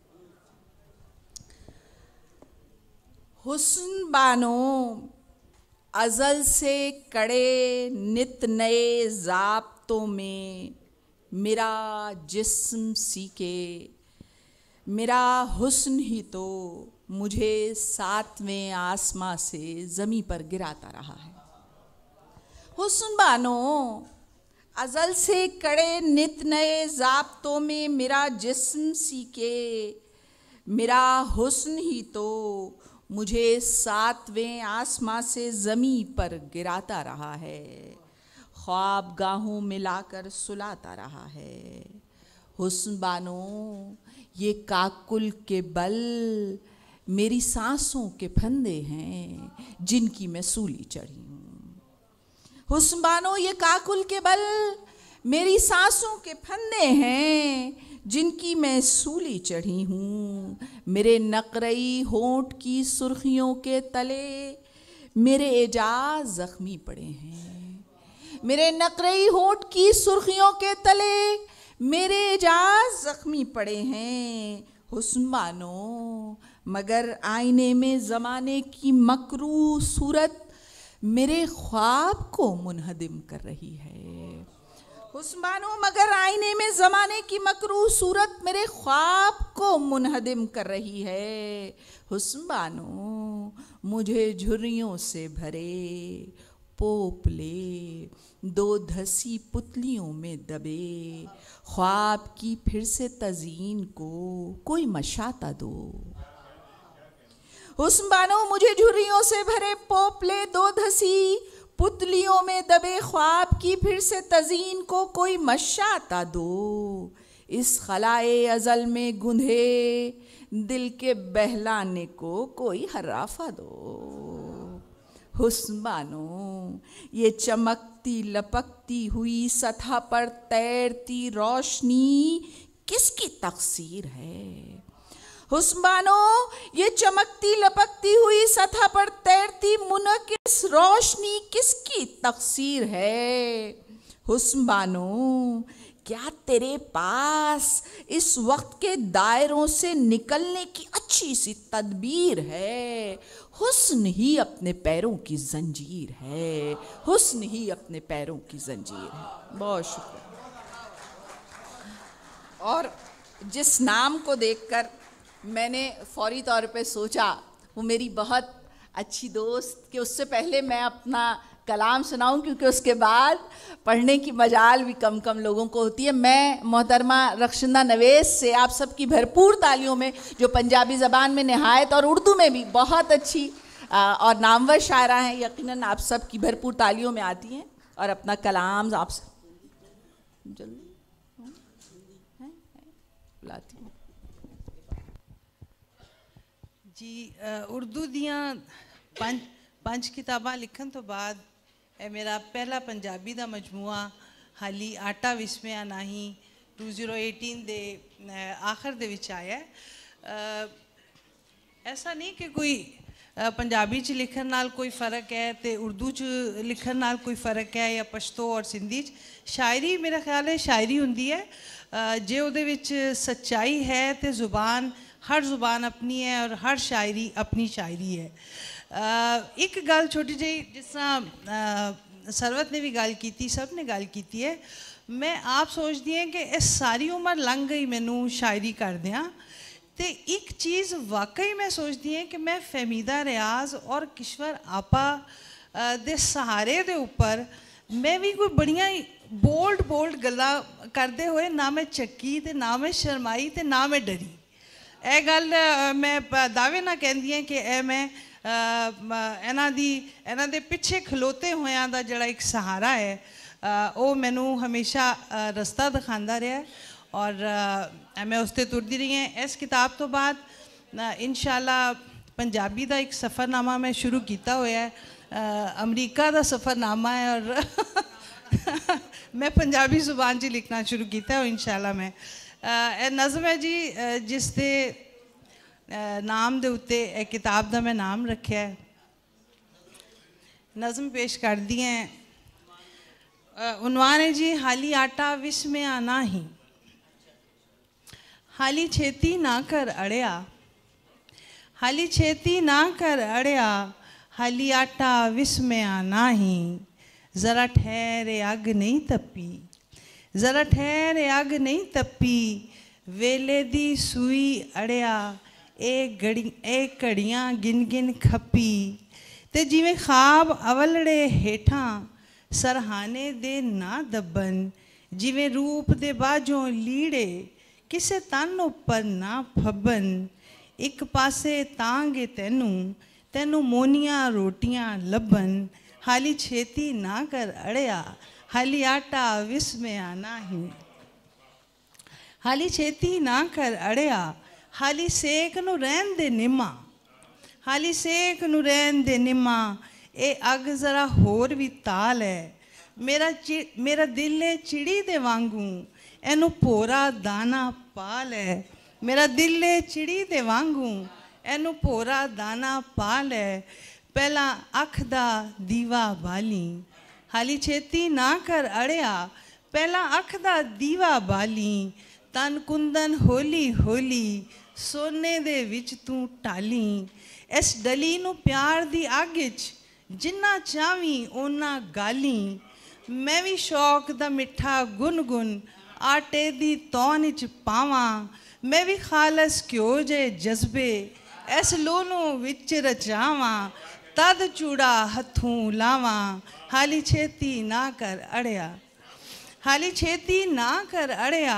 हुस्न बानो अज़ल से कड़े नित नए ज़ाब्तों में मेरा जिस्म सीके, मेरा हुस्न ही तो मुझे सातवें आसमां से ज़मीं पर गिराता रहा है। हुस्न बानो अज़ल से कड़े नित नए ज़ाब्तों में मेरा जिस्म सीके, मेरा हुस्न ही तो मुझे सातवें आसमां से ज़मीं पर गिराता रहा है, ख्वाब गाहों में लाकर सुलाता रहा है। हुस्न बानो ये काकुल के बल मेरी सांसों के फंदे हैं जिनकी मैं सूली चढ़ी हूँ। हुस्न बानो ये काकुल के बल मेरी सांसों के फंदे हैं जिनकी मैं सूली चढ़ी हूँ। मेरे नकरई होंठ की सुर्खियों के तले मेरे एजाज जख्मी पड़े हैं। मेरे नकरई होंठ की सुर्खियों के तले मेरे एजाज जख्मी पड़े हैं। हुस्न बानो मगर आईने में ज़माने की मकरू सूरत मेरे ख्वाब को मुनहदिम कर रही है। हुस्न बानो मगर आईने में ज़माने की मकरू सूरत मेरे ख्वाब को मुनहदिम कर रही है। हुस्न बानो मुझे झुर्रियों से भरे पोपले दो धसी पुतलियों में दबे, ख्वाब की फिर से तज़ीन को कोई मशाता दो। हुस्न बानो मुझे झुर्रियों से भरे पोपले दो धसी पुतलियों में दबे, ख्वाब की फिर से तज़ीन को कोई मशाता दो। इस खलाए अज़ल में गुंधे दिल के बहलाने को कोई हर्राफा दो। हुस्न बानो ये चमकती लपकती हुई सतह पर तैरती रोशनी किसकी तकसीर है। हुस्न बानो ये चमकती लपकती हुई सतह पर तैरती मुनकिस रोशनी किसकी तकसीर है। हुस्न बानो क्या तेरे पास इस वक्त के दायरों से निकलने की अच्छी सी तदबीर है। हुस्न ही अपने पैरों की जंजीर है, हुस्न ही अपने पैरों की जंजीर है। बहुत शुक्रिया। और जिस नाम को देखकर मैंने फौरी तौर पे सोचा वो मेरी बहुत अच्छी दोस्त कि उससे पहले मैं अपना कलाम सुनाऊं, क्योंकि उसके बाद पढ़ने की मजाल भी कम कम लोगों को होती है। मैं मोहतरमा रक्षिंदा नवेस से आप सबकी भरपूर तालियों में, जो पंजाबी ज़बान में नहायत और उर्दू में भी बहुत अच्छी और नामवर शायरा हैं, यकीनन आप सबकी भरपूर तालियों में आती हैं और अपना कलाम आप सब जल्दी बुलाती हूँ जी। उर्दू दियाँ पंज पंज किताबां लिखन तो बाद ए मेरा पहला पंजाबी दा मजमूआ हाली आटा विस्मया नाही टू ज़ीरो एटीन दे आखिर दे विच आया है। ऐसा नहीं कि कोई पंजाबी च लिखन नाल कोई फ़र्क है तो उर्दू च लिखन नाल कोई फ़र्क है, या पश्तो और सिंधी च। शायरी मेरा ख्याल है शायरी हुंदी है जे उहदे विच सच्चाई है तो ज़ुबान, हर ज़ुबान अपनी है और हर शायरी अपनी शायरी है। एक गल छोटी जी जिस तरह सरवत ने भी गल की, सब ने गल की है, मैं आप सोचती हैं कि इस सारी उम्र लंघ गई मैनू शायरी कर दिया, तो एक चीज़ वाकई मैं सोचती हैं कि मैं फहमीदा रियाज और किश्वर आपा दे सहारे दे उपर मैं भी कोई बड़िया बोल्ड बोल्ड गल्लां करते हुए ना मैं चक्की तो ना मैं शर्माई तो ना मैं डरी। यह गल मैं दावे ना कहती हैं कि ए मैं इन्हां दी इन्हां दे पिछे खलोते होयां दा जिहड़ा एक सहारा है वो मैनू हमेशा रस्ता दिखांदा रहा है और मैं उसते तुरदी रही हैं। इस किताब तो बाद इंशाअल्लाह पंजाबी दा एक सफ़रनामा मैं शुरू किया होया है, अमरीका दा सफ़रनामा है और मैं पंजाबी ज़ुबान च लिखना शुरू किया है इंशाअल्लाह। मैं नज़म है जी जिस दे नाम दे उत्ते एक किताब दा मैं नाम रखा है। नज़म पेश कर दी हैं। उन्वान है जी हाली आटा विस्मया नाही, हाली छेती ना कर अड़िया, हाली छेती ना कर अड़िया, हाली आटा विस्मया नाही, ज़रा ठहरे अग नहीं तपी, ज़रा ठहरे अग नहीं तपी, वेले दी सुई अड़िया, ए घड़ी ए घड़ियाँ गिन गिन खपी, ते जिवें ख्वाब अवलड़े हेठां सरहाने दे ना दबन, जिवें रूप दे बाजों लीड़े किसे तन उपर ना फबन, एक पासे तांगे तैनू तैनू मोनिया रोटियां लबन, हाली छेती ना कर अड़िया, हाली आटा विस्मया नाही, हाली छेती ना कर अड़िया, हाली सेक नू रहन दे निमा, हाली सेक नू रहन दे निमा, ए अग जरा होर भी ताल है, मेरा चि मेरा दिल है चिड़ी दे वांगू, एनू भोरा दाना पाल है, मेरा दिल है चिड़ी दे वांगू, एनू भोरा दाना पाल है, पहला अख दा दीवा बाली, हाली छेती ना कर अड़िया, पहला अख दा दीवा बाली, तन कुंदन होली होली, सोने दे विच तू टाली, इस डली नू प्यार दी अग विच जिन्ना चावी ओना गाली, मैं भी शौक दा मिठा गुन गुन आटे दी तौन विच पावां, मैं भी खालस घ्यो जे जज्बे इस लोनों विच रचावां, तद चूड़ा हथों लावां, हाली छेती ना कर अड़िया, हाली छेती ना कर अड़िया,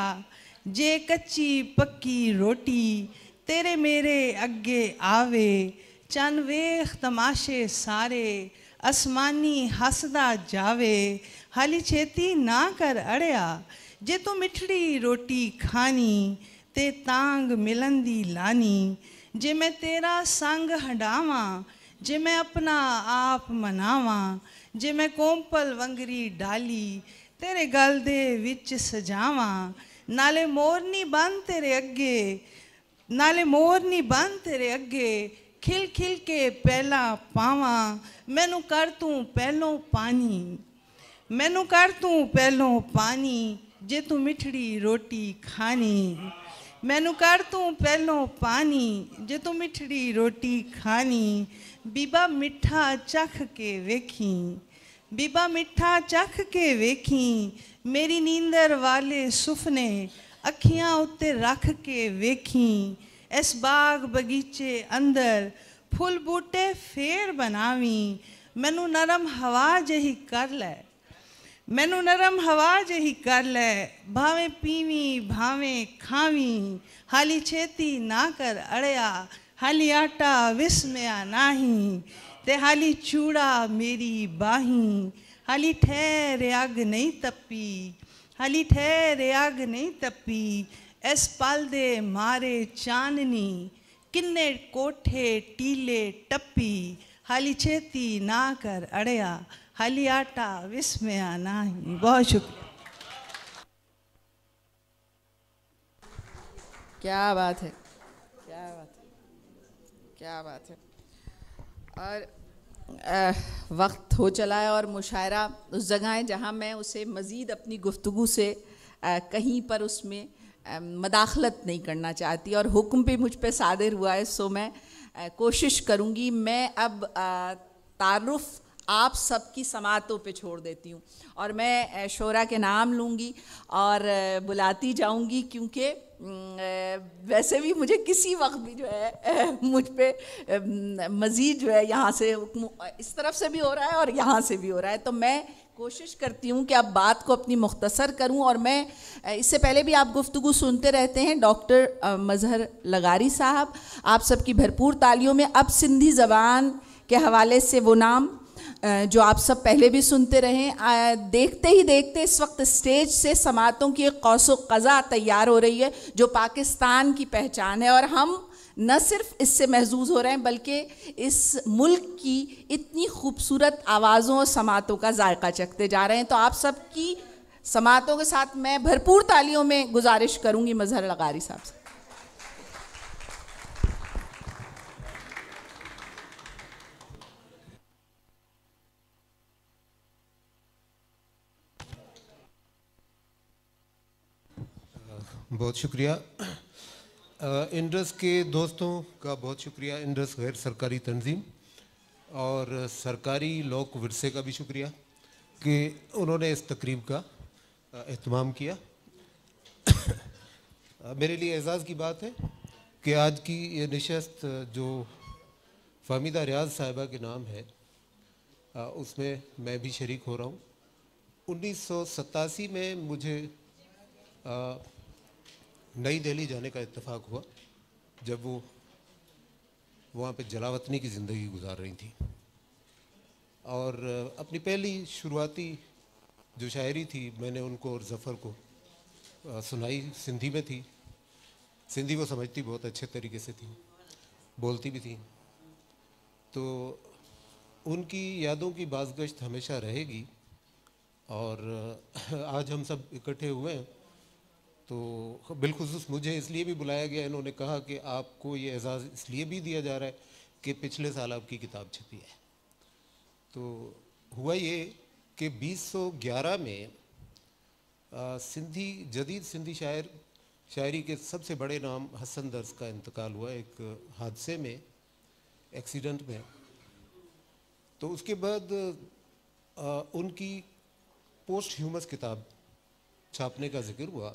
जे कच्ची पक्की रोटी तेरे मेरे अगे आवे, चन वेख तमाशे सारे आसमानी हसदा जावे, हाली छेती ना कर अड़िया, जे तू मिठड़ी रोटी खानी ते तांग मिलन दी लानी, जे मैं तेरा संग हंडावां, जे मैं अपना आप मनावां, जे मैं कोंपल वंगरी डाली तेरे गल दे विच सजावां, नाले मोरनी बन तेरे अगे, नाले मोरनी बन तेरे अगे, खिल खिल के पहला पावां, मैनू कर तू पहलों पानी, मैनू कर तू पहलों पानी, जे तू मिठड़ी रोटी खानी, मैनू कर तू पहलों पानी, जे तू मिठड़ी रोटी खानी, बीबा मिठा चख के वेखी, बीबा मिठा चख के वेखी, मेरी नींदर वाले सुफने ਅੱਖੀਆਂ ਉੱਤੇ ਰੱਖ ਕੇ ਵੇਖੀ ਇਸ ਬਾਗ ਬਗੀਚੇ ਅੰਦਰ ਫੁੱਲ ਬੂਟੇ ਫੇਰ ਬਣਾਵੀਂ ਮੈਨੂੰ ਨਰਮ ਹਵਾ ਜਿਹੀ ਕਰ ਲੈ ਮੈਨੂੰ ਨਰਮ ਹਵਾ ਜਿਹੀ ਕਰ ਲੈ ਭਾਵੇਂ ਪੀਵੀਂ ਭਾਵੇਂ ਖਾਵੀਂ ਹਾਲੀ ਛੇਤੀ ਨਾ ਕਰ ਅੜਿਆ ਹਾਲੀ ਆਟਾ ਵਿਸਮਿਆ ਨਹੀਂ ਤੇ ਹਾਲੀ ਚੂੜਾ ਮੇਰੀ ਬਾਹੀਂ ਹਾਲੀ ਠਹਿਰ ਅੱਗ ਨਹੀਂ ਤੱਪੀ ਹਾਲੀ ਠਹਿਰ ਅੱਗ ਨਹੀਂ ਤੱਪੀ ਇਸ ਪਲ ਦੇ ਮਾਰੇ ਚਾਨਣੀ ਕਿੰਨੇ ਕੋਠੇ ਟੀਲੇ ਟੱਪੀ ਹਾਲੀ ਛੇਤੀ ਨਾ ਕਰ ਅੜਿਆ हाली आटा विस्मया नहीं। बहुत शुक्रिया। क्या बात है, क्या बात है, क्या बात है। और आ, वक्त हो चला है और मुशायरा उस जगह है जहाँ मैं उसे मज़ीद अपनी गुफ्तगू से आ, कहीं पर उसमें आ, मदाखलत नहीं करना चाहती और हुक्म भी मुझ पे सादिर हुआ है। सो मैं आ, कोशिश करूँगी मैं अब तारुफ़ आप सबकी समातों पे छोड़ देती हूँ और मैं शोरा के नाम लूँगी और बुलाती जाऊँगी क्योंकि वैसे भी मुझे किसी वक्त भी जो है मुझ पे मज़ीद जो है यहाँ से इस तरफ से भी हो रहा है और यहाँ से भी हो रहा है। तो मैं कोशिश करती हूँ कि अब बात को अपनी मुख्तसर करूँ और मैं इससे पहले भी आप गुफ्तगू सुनते रहते हैं डॉक्टर मजहर लगारी साहब, आप सबकी भरपूर तालियों में अब सिंधी ज़बान के हवाले से वो नाम जो आप सब पहले भी सुनते रहें, देखते ही देखते इस वक्त स्टेज से समातों की एक कौसो क़ज़ा तैयार हो रही है जो पाकिस्तान की पहचान है और हम न सिर्फ इससे महजूज हो रहे हैं बल्कि इस मुल्क की इतनी खूबसूरत आवाज़ों और समातों का जायका चखते जा रहे हैं। तो आप सब की समातों के साथ मैं भरपूर तालियों में गुजारिश करूँगी मजहर लगारी साहब से। बहुत शुक्रिया। इंडस के दोस्तों का बहुत शुक्रिया, इंडस गैर सरकारी तंजीम और सरकारी लोक विरसे का भी शुक्रिया कि उन्होंने इस तकरीब का एहतमाम किया। मेरे लिए एज़ाज़ की बात है कि आज की ये नशस्त जो फ़ाहमिदा रियाज साहिबा के नाम है उसमें मैं भी शरीक हो रहा हूँ। उन्नीस सौ सतासी में मुझे नई दिल्ली जाने का इत्तेफाक हुआ जब वो वहाँ पे जलावतनी की ज़िंदगी गुजार रही थी और अपनी पहली शुरुआती जो शायरी थी मैंने उनको और ज़फ़र को सुनाई। सिंधी में थी, सिंधी वो समझती बहुत अच्छे तरीके से थी, बोलती भी थी। तो उनकी यादों की बाज़गश्त हमेशा रहेगी और आज हम सब इकट्ठे हुए हैं तो बिलखुसूस मुझे इसलिए भी बुलाया गया। इन्होंने कहा कि आपको ये एज़ाज़ इसलिए भी दिया जा रहा है कि पिछले साल आपकी किताब छपी है। तो हुआ ये कि बीस सौ ग्यारह में आ, सिंधी जदीद सिंधी शायर शायरी के सबसे बड़े नाम हसन दर्स का इंतकाल हुआ एक हादसे में, एक्सीडेंट में। तो उसके बाद आ, उनकी पोस्ट ह्यूमस किताब छापने का जिक्र हुआ।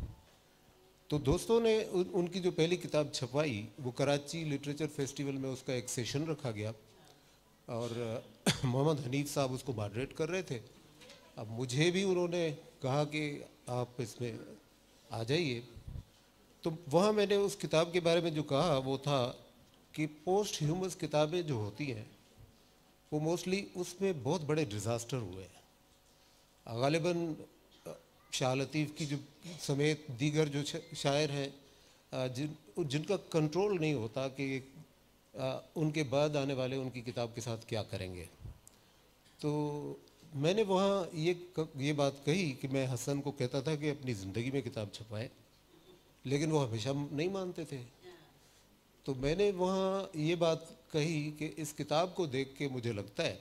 तो दोस्तों ने उन, उनकी जो पहली किताब छपवाई वो कराची लिटरेचर फेस्टिवल में उसका एक सेशन रखा गया और मोहम्मद हनीफ साहब उसको मॉडरेट कर रहे थे। अब मुझे भी उन्होंने कहा कि आप इसमें आ जाइए। तो वहाँ मैंने उस किताब के बारे में जो कहा वो था कि पोस्ट ह्यूमस किताबें जो होती हैं वो मोस्टली उसमें बहुत बड़े डिज़ास्टर हुए हैं। गालिबन शाह लतीफ़ की जो समेत दीगर जो शायर हैं जिन जिनका कंट्रोल नहीं होता कि आ, उनके बाद आने वाले उनकी किताब के साथ क्या करेंगे। तो मैंने वहाँ ये ये बात कही कि मैं हसन को कहता था कि अपनी ज़िंदगी में किताब छपाए, लेकिन वो हमेशा नहीं मानते थे। तो मैंने वहाँ ये बात कही कि इस किताब को देख के मुझे लगता है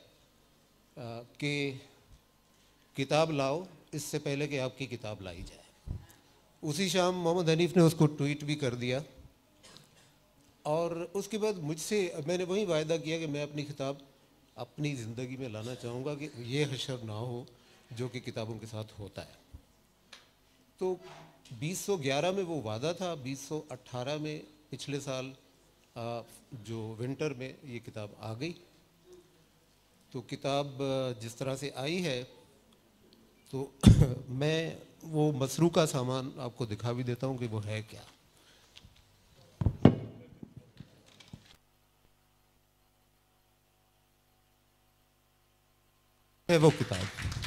कि किताब लाओ इससे पहले कि आपकी किताब लाई जाए। उसी शाम मोहम्मद हनीफ ने उसको ट्वीट भी कर दिया और उसके बाद मुझसे मैंने वही वायदा किया कि मैं अपनी किताब अपनी ज़िंदगी में लाना चाहूँगा कि ये हशर ना हो जो कि किताबों के साथ होता है। तो बीस सौ ग्यारह में वो वादा था, बीस सौ अट्ठारह में पिछले साल आ, जो विंटर में ये किताब आ गई। तो किताब जिस तरह से आई है तो मैं वो मसरू का सामान आपको दिखा भी देता हूँ कि वो है क्या। है वो किताब।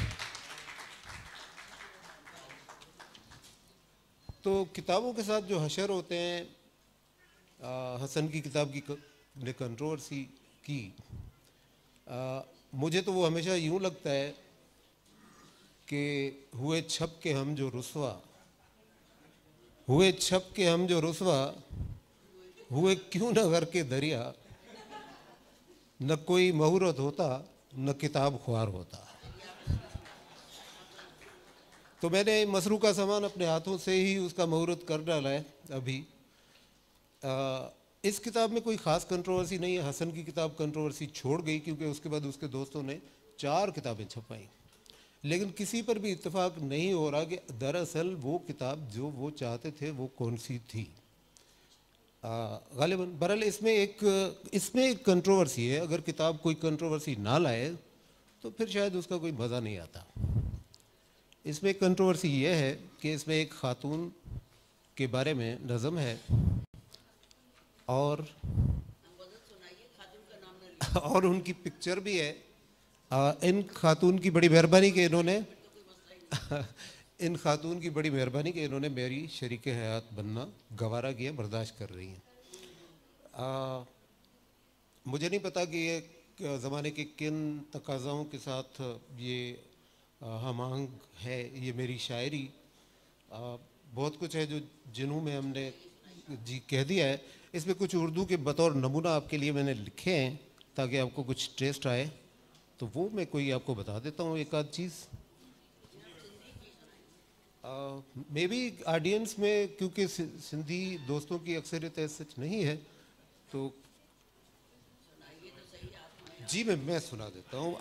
तो किताबों के साथ जो हशर होते हैं, आ, हसन की किताब की ने कंट्रोवर्सी की, आ, मुझे तो वो हमेशा यूं लगता है कि हुए छप के हम जो रुसवा, हुए छप के हम जो रुसवा, हुए क्यों न घर के दरिया, न कोई मुहूर्त होता न किताब ख्वार होता। तो मैंने मसरू का सामान अपने हाथों से ही उसका मुहूर्त कर डाला है अभी। आ, इस किताब में कोई ख़ास कंट्रोवर्सी नहीं है। हसन की किताब कंट्रोवर्सी छोड़ गई क्योंकि उसके बाद उसके दोस्तों ने चार किताबें छपाई, लेकिन किसी पर भी इत्तेफाक नहीं हो रहा कि दरअसल वो किताब जो वो चाहते थे वो कौन सी थी। गालिबन बहरहाल इसमें एक इसमें एक कंट्रोवर्सी है। अगर किताब कोई कंट्रोवर्सी ना लाए तो फिर शायद उसका कोई मज़ा नहीं आता। इसमें एक कंट्रोवर्सी ये है कि इसमें एक खातून के बारे में नज़म है और और उनकी पिक्चर भी है। आ, इन खातून की बड़ी मेहरबानी कि इन्होंने इन खातून की बड़ी मेहरबानी कि इन्होंने मेरी शरीक हयात बनना गवारा किया, बर्दाश्त कर रही हैं। आ, मुझे नहीं पता कि ये ज़माने के किन तकाज़ाओं के साथ ये हम आहंग है ये मेरी शायरी। आ, बहुत कुछ है जो जिन्हों में हमने जी कह दिया है। इसमें कुछ उर्दू के बतौर नमूना आपके लिए मैंने लिखे हैं ताकि आपको कुछ टेस्ट आए, तो वो मैं कोई आपको बता देता हूँ एक आध चीज़। मे बी ऑडियंस में क्योंकि सिंधी दोस्तों की अक्सरियत ऐसा सच नहीं है तो जी मैं मैं सुना देता हूँ।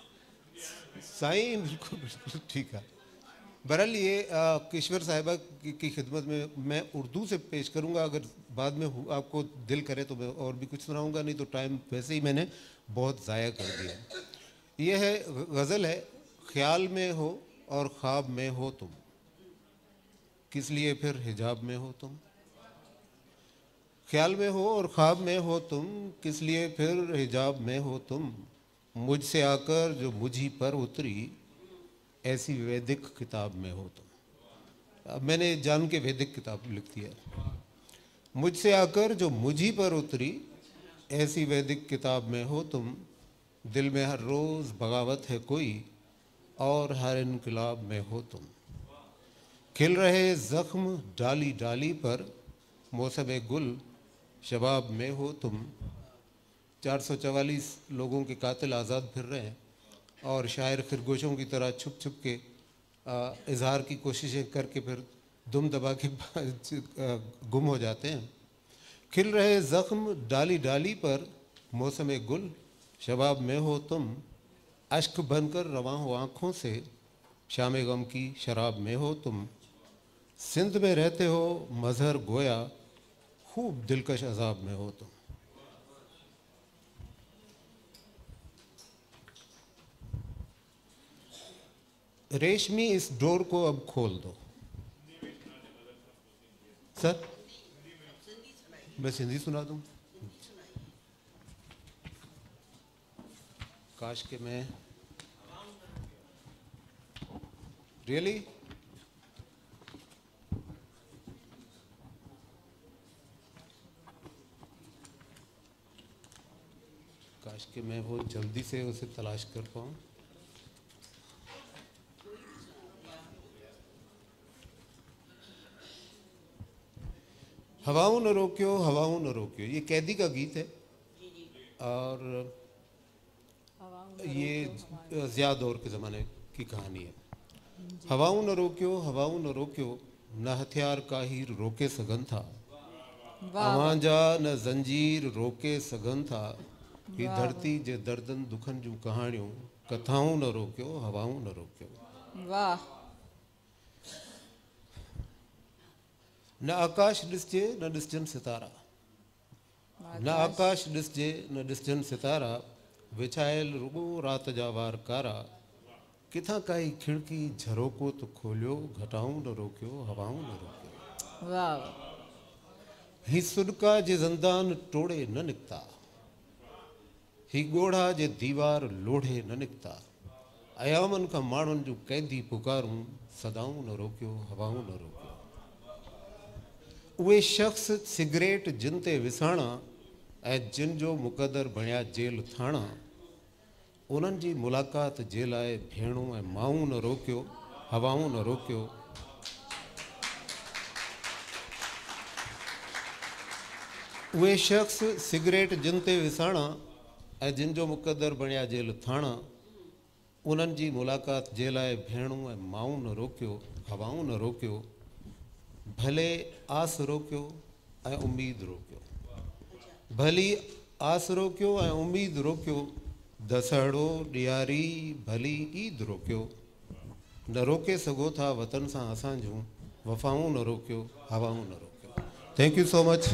साईं बिल्कुल बिल्कुल ठीक है। बहरहाल ये किश्वर साहिबा की, की खिदमत में मैं उर्दू से पेश करूँगा। अगर बाद में आपको दिल करे तो मैं और भी कुछ सुनाऊँगा, नहीं तो टाइम वैसे ही मैंने बहुत ज़ाया कर दिया। ये है गज़ल है, ख्याल में हो और ख्वाब में हो तुम, किस लिए फिर हिजाब में हो तुम। ख्याल में हो और ख्वाब में हो तुम, किस लिए फिर हिजाब में हो तुम। मुझसे आकर जो मुझी पर उतरी, ऐसी वैदिक किताब में हो तुम। अब मैंने जान के वैदिक किताब लिख दिया। मुझसे आकर जो मुझी पर उतरी, ऐसी वैदिक किताब में हो तुम। दिल में हर रोज़ बगावत है कोई, और हर इनकलाब में हो तुम। खिल रहे ज़ख्म डाली डाली पर, मौसम गुल शबाब में हो तुम। चार सौ चवालीस लोगों के कातिल आज़ाद फिर रहे हैं और शायर खरगोशों की तरह छुप छुप के इजहार की कोशिशें करके फिर दुम दबा के गुम हो जाते हैं। खिल रहे ज़ख्म डाली डाली पर, मौसम गुल शबाब में हो तुम। अश्क बनकर रवां हो आँखों से, शाम गम की शराब में हो तुम। सिंध में रहते हो मजहर गोया, खूब दिलकश अजाब में हो तुम। रेशमी इस डोर को अब खोल दो। सर मैं सिंधी सुना दूं? काश के मैं रियली really? काश के मैं वो जल्दी से उसे तलाश कर पाऊं। हवाओं न रोक्यो हवाओं न रोक्यो, ये कैदी का गीत है और ये ज़िया दौर के ज़माने की कहानी है। हवाओं न रोक्यो हवाओं न रोक्यो, न हथियार काहिर रोके सघन था। अवांजा न जंजीर रोके सघन था। ही धरती जे दर्दन दुखन जूं कहानियूं, कथाऊं न रोक्यो हवाऊं न रोक्यो। वाह। न आकाश ॾिसजे न ॾिसजनि सितारा, न आकाश ॾिसजे न ॾिसजनि सितारा, विछायल रुगो रात जा वार कारा, किथां काई खिड़की झरोको तो खोलियो, घटाऊं न रोकियो हवाऊं न रोकियो। वाह। ही सुडका जे ज़ंदान टोड़े न निकता, ही ॻोढ़ा जे दीवार लोढ़े न निकता, अयामन खां माण्हुनि जूं कैदी पुकारूं, सदाऊं न रोकियो हवाऊं न रोकियो। उहे शख़्स सिगरेट जिन ते विसाणा ऐं जिन जो मुक़दर बणिया जेल थाणा, उन्हनि जी मुलाक़ात जे लाइ भेणूं ऐं माऊं न रोकियो हवाऊं न रोकियो। उहे शख़्स सिगरेट जिन ते विसाणा ऐं जिन जो मुक़दर बणिया जेल थाणा, उन्हनि जी मुलाक़ात जे लाइ भेणूं ऐं माऊं न रोकियो हवाऊं न रोकियो। भले आस रोकियो ऐं उम्मीद रोकियो, भली आस रोकियो ऐं उम्मीद रोकियो, दसहड़ो ॾियारी भली ईद रोकियो, न रोके सघो था वतन सां असां जूं वफ़ाऊं न रोकियो हवाऊं न रोकियो। Thank you so much.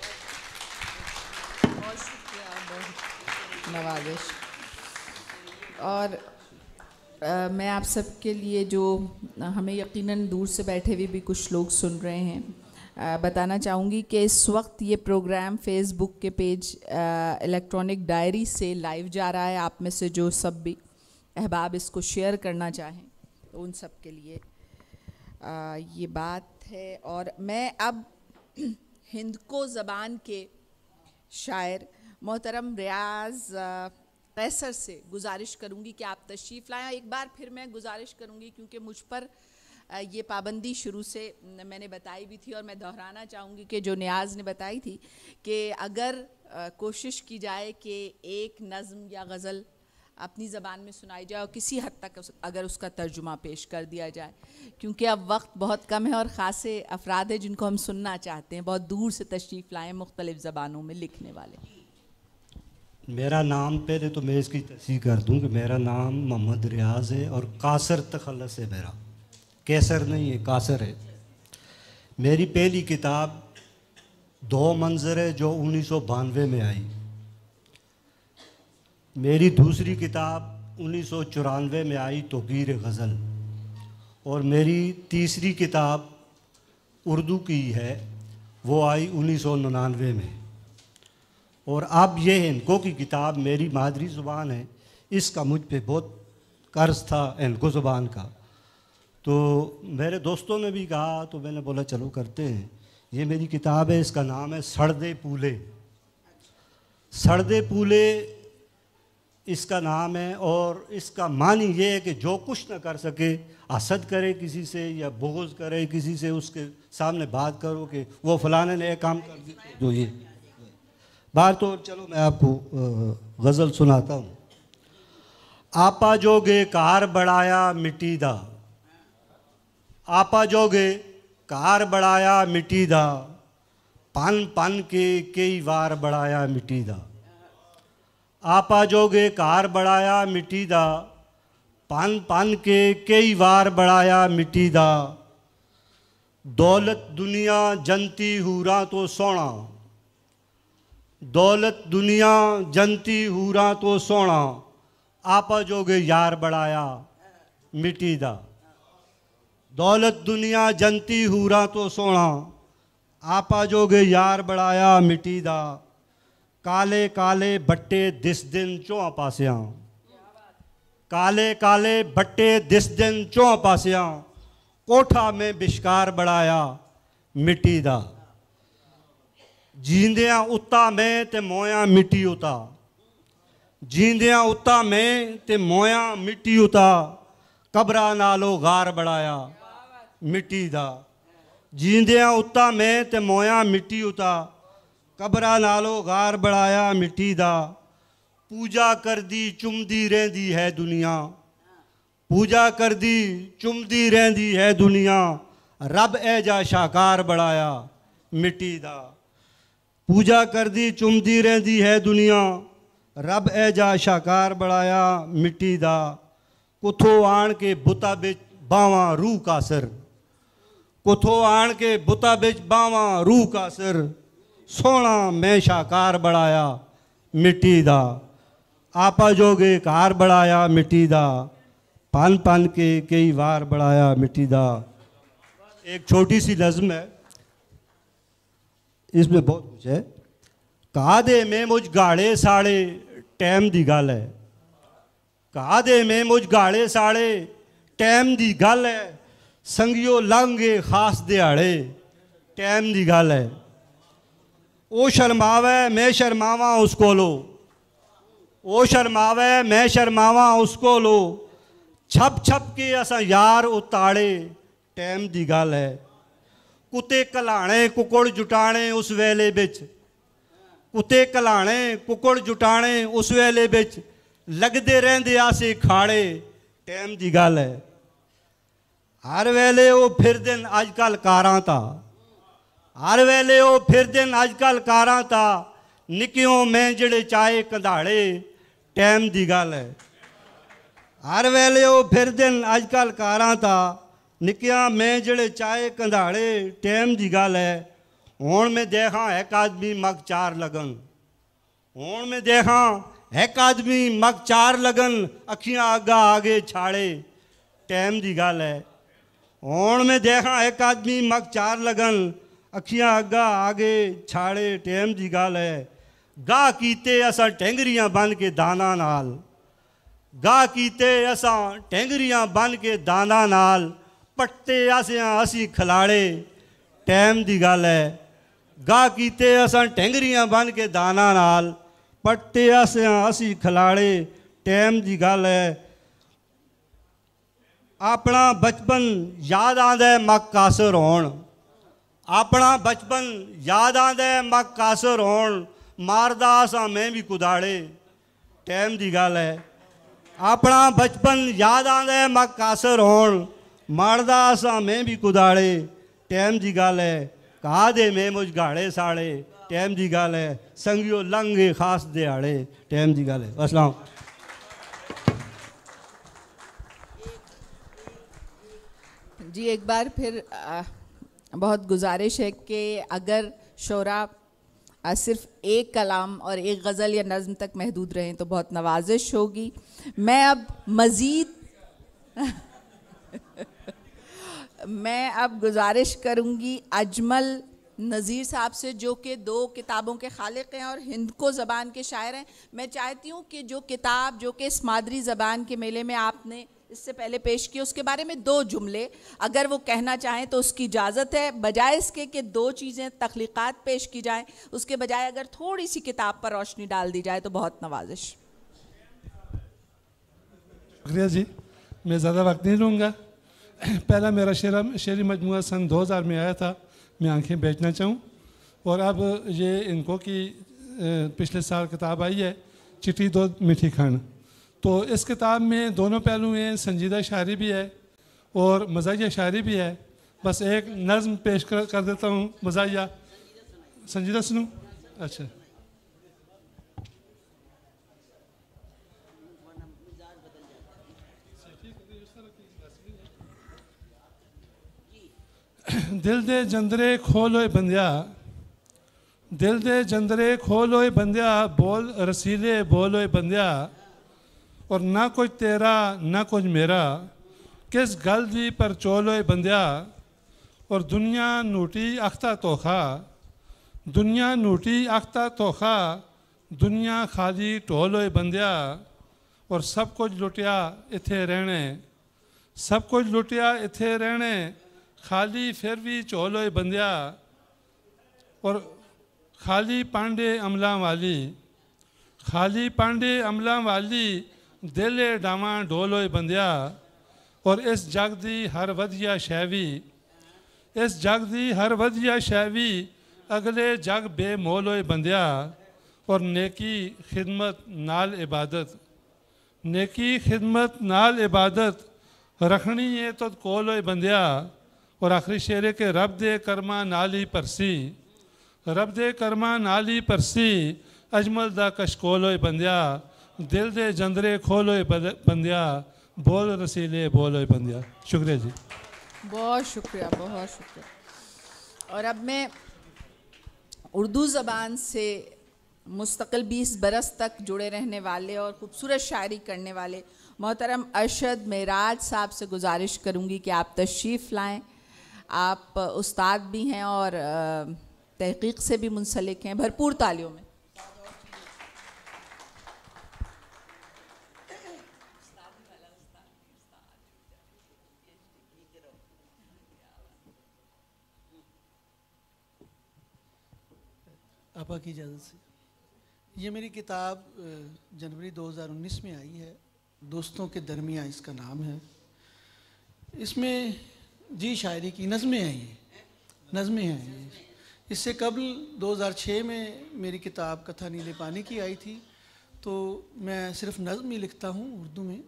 बहुत शुक्रिया, बहुत नवाजिश। और आ, मैं आप सब के लिए, जो हमें यकीनन दूर से बैठे हुए भी कुछ लोग सुन रहे हैं, आ, बताना चाहूँगी कि इस वक्त ये प्रोग्राम फेसबुक के पेज इलेक्ट्रॉनिक डायरी से लाइव जा रहा है। आप में से जो सब भी अहबाब इसको शेयर करना चाहें तो उन सब के लिए आ, ये बात है। और मैं अब हिंदको ज़बान के शायर मोहतरम रियाज कैसर से गुजारिश करूंगी कि आप तशरीफ़ लाएं। एक बार फिर मैं गुजारिश करूंगी, क्योंकि मुझ पर ये पाबंदी शुरू से मैंने बताई भी थी और मैं दोहराना चाहूँगी कि जो नियाज़ ने बताई थी कि अगर कोशिश की जाए कि एक नज़्म या गज़ल अपनी ज़बान में सुनाई जाए और किसी हद तक अगर उसका तर्जुमा पेश कर दिया जाए, क्योंकि अब वक्त बहुत कम है और ख़ासे अफराद हैं जिनको हम सुनना चाहते हैं, बहुत दूर से तशरीफ़ लाएँ मुख्तलिफ़ ज़बानों में लिखने वाले। मेरा नाम पहले तो मैं इसकी तस्दीक कर दूं कि मेरा नाम मोहम्मद रियाज है और कासर तखल्लस है मेरा, कैसर नहीं है, कासर है। मेरी पहली किताब दो मंजर है जो उन्नीस सौ बानवे में आई। मेरी दूसरी किताब उन्नीस सौ चौरानवे में आई, तौक़ीर गज़ल। और मेरी तीसरी किताब उर्दू की है, वो आई उन्नीस सौ निन्यानवे में। और अब ये हिंदको की किताब मेरी मादरी ज़ुबान है, इसका मुझ पे बहुत कर्ज था हिंदको ज़ुबान का। तो मेरे दोस्तों ने भी कहा तो मैंने बोला चलो करते हैं। ये मेरी किताब है, इसका नाम है सड़दे पूले। सड़दे पूले इसका नाम है और इसका मानी ये है कि जो कुछ ना कर सके, हसद करे किसी से या बुग़्ज़ करे किसी से, उसके सामने बात करो कि वो फलाने ने एक काम कर दिया जो ये बार। तो चलो मैं आपको गज़ल सुनाता हूँ। आपा जोगे कार बढ़ाया मिट्टी दा, आपा जोगे कार बढ़ाया मिट्टी दा, पन पन के कई वार बढ़ाया मिट्टी दा। आपा जोगे कार बढ़ाया मिट्टी दा, पन पन के कई वार बढ़ाया मिट्टी दा। दौलत दुनिया जनती हूरा तो सोना, दौलत दुनिया जनती हूरा तो सोना, आपा जोगे यार बढ़ाया मिट्टी दा। दौलत दुनिया जनती हूरा तो सोना, आपा जोगे यार बढ़ाया मिट्टी दा। काले काले बट्टे दिस दिन चौं पासियां, काले काले बट्टे दिस दिन चौं पासियां, कोठा में बिशकार बढ़ाया मिट्टी दा। जींदियां उत्ता में ते मोया मिट्टी उता, जींदियां उत्ता में ते मोया मिट्टी उता, कबरा नालो गार बढ़ाया मिट्टी दा। जींदियां उत्ता में ते मोया मिट्टी उता, कबरा नालो गार बढ़ाया मिट्टी दा। पूजा कर दी चुमदी रहंदी है दुनिया, पूजा कर दी चुमदी रहंदी है दुनिया, रब ऐजा शाकार बढ़ाया मिट्टी दा। पूजा कर दी चुमदी रहंदी है दुनिया, रब ऐजा शाकार बढ़ाया मिट्टी दा। कुथो आण के बुता बिच बावा रूह कासर, कुथो आण के बुता बिच बावा रूह का सिर, सोना मैं शाकार बढ़ाया मिट्टी दा, आपा जोगे कार बढ़ाया मिट्टी दा, पन पन के कई वार बढ़ाया मिट्टी दा। एक छोटी सी नज़्म है, इसमें बहुत कुछ है। कहा दे मैं मुझ गाड़े साड़े टैम दी गल है, कहा दे मैं मुझ गाड़े साड़े टैम दी गल है, संगियो लंघे खास दिहाड़े टैम दी गल है। ओ शर्मावे मैं शर्मावा उसको लो, ओ शर्मावे मैं शर्मावा उसको लो, छप छप के असा यार उताड़े टैम दी गल है। कुत्ते कलाने कुकड़ जुटाने उस वेले बिच, कुत्ते कलाने कुकड़ जुटाने उस वेले बिच, लगदे रहंदे आसे खाड़े टैम दी गल है। हर वेले वो फिर दिन अजकल कारां ता, हर वेले वो फिर दिन अजकल कारां ता, निक्यों मैं जड़े चाहे कंधाड़े टैम दी गल है। हर वेले वो फिर दिन अजकल कारां ता, निक्या मैं जड़े चाहे कंधाड़े टैम दी गल है। हुण मैं देखा एक आदमी मग चार लगन, हुण मैं देखा एक आदमी मग चार लगन, अखियां आगा आगे छाड़े टैम दी गल है। हुण मैं देखा एक आदमी मग चार लगन, अखियां आगा आगे छाड़े टैम दी गल है। गाह कीते असां टेंगरियां बन के दाना नाल, गाह कीते असां टेंगरियां बन के दाना नाल, पट्टे असियां असी खिलाड़े टैम दी गल है। गाह कीते असां टेंगरियां बन के दाना नाल, पट्टे असियां असी खिलाड़े टैम दी गल है। अपना बचपन याद आंदा है मग कासर होण, अपना बचपन याद आंदा है मग कासर होण, मारदा असां मैं भी कुदाड़े टैम दी गल है। अपना बचपन याद आंदा है मग कासर होण, मारदा असां मैं भी कुदाड़े टैम दी गल है। कहा दे मैं मुझ गाड़े साड़े टैम दी गल है, संगियो लंघे खास दिहाड़े टैम दी गल है। अस्सलाम। जी एक बार फिर आ, बहुत गुजारिश है कि अगर शोरा आ, सिर्फ एक कलाम और एक गज़ल या नज़्म तक महदूद रहें तो बहुत नवाजिश होगी। मैं अब मज़ीद मैं अब गुजारिश करूंगी अजमल नज़ीर साहब से, जो कि दो किताबों के खालिक हैं और हिंद को ज़बान के शायर हैं। मैं चाहती हूँ कि जो किताब जो कि इस मादरी ज़बान के मेले में आपने इससे पहले पेश की, उसके बारे में दो जुमले अगर वो कहना चाहें तो उसकी इजाज़त है, बजाय इसके कि दो चीज़ें तख्लीक़ात पेश की जाएं, उसके बजाय अगर थोड़ी सी किताब पर रोशनी डाल दी जाए तो बहुत नवाजिश। शुक्रिया जी, मैं ज़्यादा वक्त नहीं लूँगा। पहला मेरा शेर शेरी मजमूआ सन दो हज़ार में आया था, मैं आंखें बेचना चाहूँ, और अब ये इनको की पिछले साल किताब आई है चिट्ठी दो मीठी खान। तो इस किताब में दोनों पहलू हैं, संजीदा शायरी भी है और मज़ाहिया शायरी भी है। बस एक नज़्म पेश कर, कर देता हूँ मज़ाहिया। संजीदा सुनूँ? अच्छा। दिल दे जंदरे खोलोए बंदिया, दिल दे जंदरे खोलोए बंदिया, बोल रसीले बोलोए बंदिया, और ना कुछ तेरा ना कुछ मेरा, किस गल दी पर चोलोए बंदिया, और दुनिया नूटी अख्ता तोखा, दुनिया नूटी अख्ता तोखा, दुनिया खाली टोलोए बंदिया, और सब कुछ लुटिया इथे रहने, सब कुछ लुटिया इथे रहने, खाली फिर भी चोलोए बंदिया, और खाली पांडे अमला वाली, खाली पांडे अमला वाली, दिले डावा डोलोए बंदिया, और इस जग दी हर वधिया शैवी, इस जग दी हर वधिया शैवी, अगले जग बेमोलोए बंदिया, और नेकी खिदमत नाल इबादत, नेकी खिदमत नाल इबादत, रखनी है तो कोलोए बंदिया, और आखिरी शेरे के रब दे कर्मा नाली परसी, रब दे कर्मा नाली परसी, अजमल दा कशकोलोए बंदिया, दिल दे जंदरे खोलोए बंदिया, बोल रसीले बोलोए बंदिया। शुक्रिया जी। बहुत शुक्रिया, बहुत शुक्रिया। और अब मैं उर्दू ज़बान से मुस्तकिल बीस बरस तक जुड़े रहने वाले और ख़ूबसूरत शायरी करने वाले मोहतरम अरशद मेराज साहब से गुजारिश करूँगी कि आप तशरीफ़ लाएँ। आप उस्ताद भी हैं और तहक़ीक़ से भी मुंसलिक हैं। भरपूर तालियों में। आपा की इजाज़त से ये मेरी किताब जनवरी दो हज़ार उन्नीस में आई है, दोस्तों के दरमियाँ इसका नाम है। इसमें जी शायरी की नज़में हैं, ये नज़में हैं ये। इससे कबल दो हज़ार छह में मेरी किताब कथा नीले पानी की आई थी, तो मैं सिर्फ नज़म ही लिखता हूँ उर्दू में।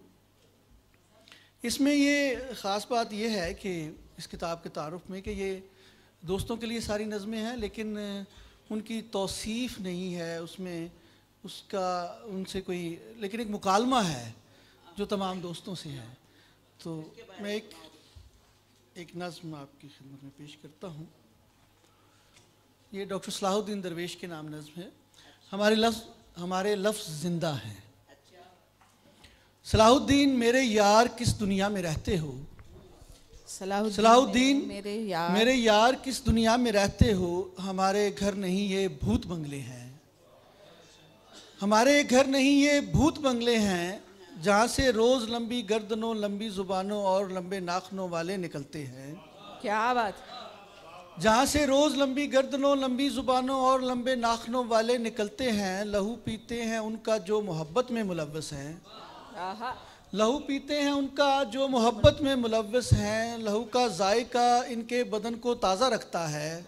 इसमें ये ख़ास बात ये है कि इस किताब के तारुफ में कि ये दोस्तों के लिए सारी नज़में हैं, लेकिन उनकी तौसीफ़ नहीं है उसमें, उसका उनसे कोई, लेकिन एक मुकालमा है जो तमाम दोस्तों से है। तो मैं एक एक नज़्म आपकी खिदमत में पेश करता हूँ। ये डॉक्टर सलाहुद्दीन दरवेश के नाम नज़्म है। हमारे लफ्ज़ हमारे लफ्ज़ ज़िंदा हैं। सलाहुद्दीन मेरे यार किस दुनिया में रहते हो, सलाहुद्दीन मेरे यार मेरे यार किस दुनिया में रहते हो, हमारे घर नहीं ये भूत बंगले हैं, हमारे घर नहीं ये भूत बंगले हैं, जहाँ से रोज़ लंबी गर्दनों लंबी ज़ुबानों और लंबे नाखनों वाले निकलते हैं। क्या बात। जहाँ से रोज़ लंबी गर्दनों लंबी ज़ुबानों और लंबे नाखनों वाले निकलते हैं, लहू पीते हैं उनका जो मोहब्बत में मुलव्वस हैं, लहू पीते हैं उनका जो मोहब्बत में मुलव्वस हैं, लहू का जायका इनके बदन को ताज़ा रखता है।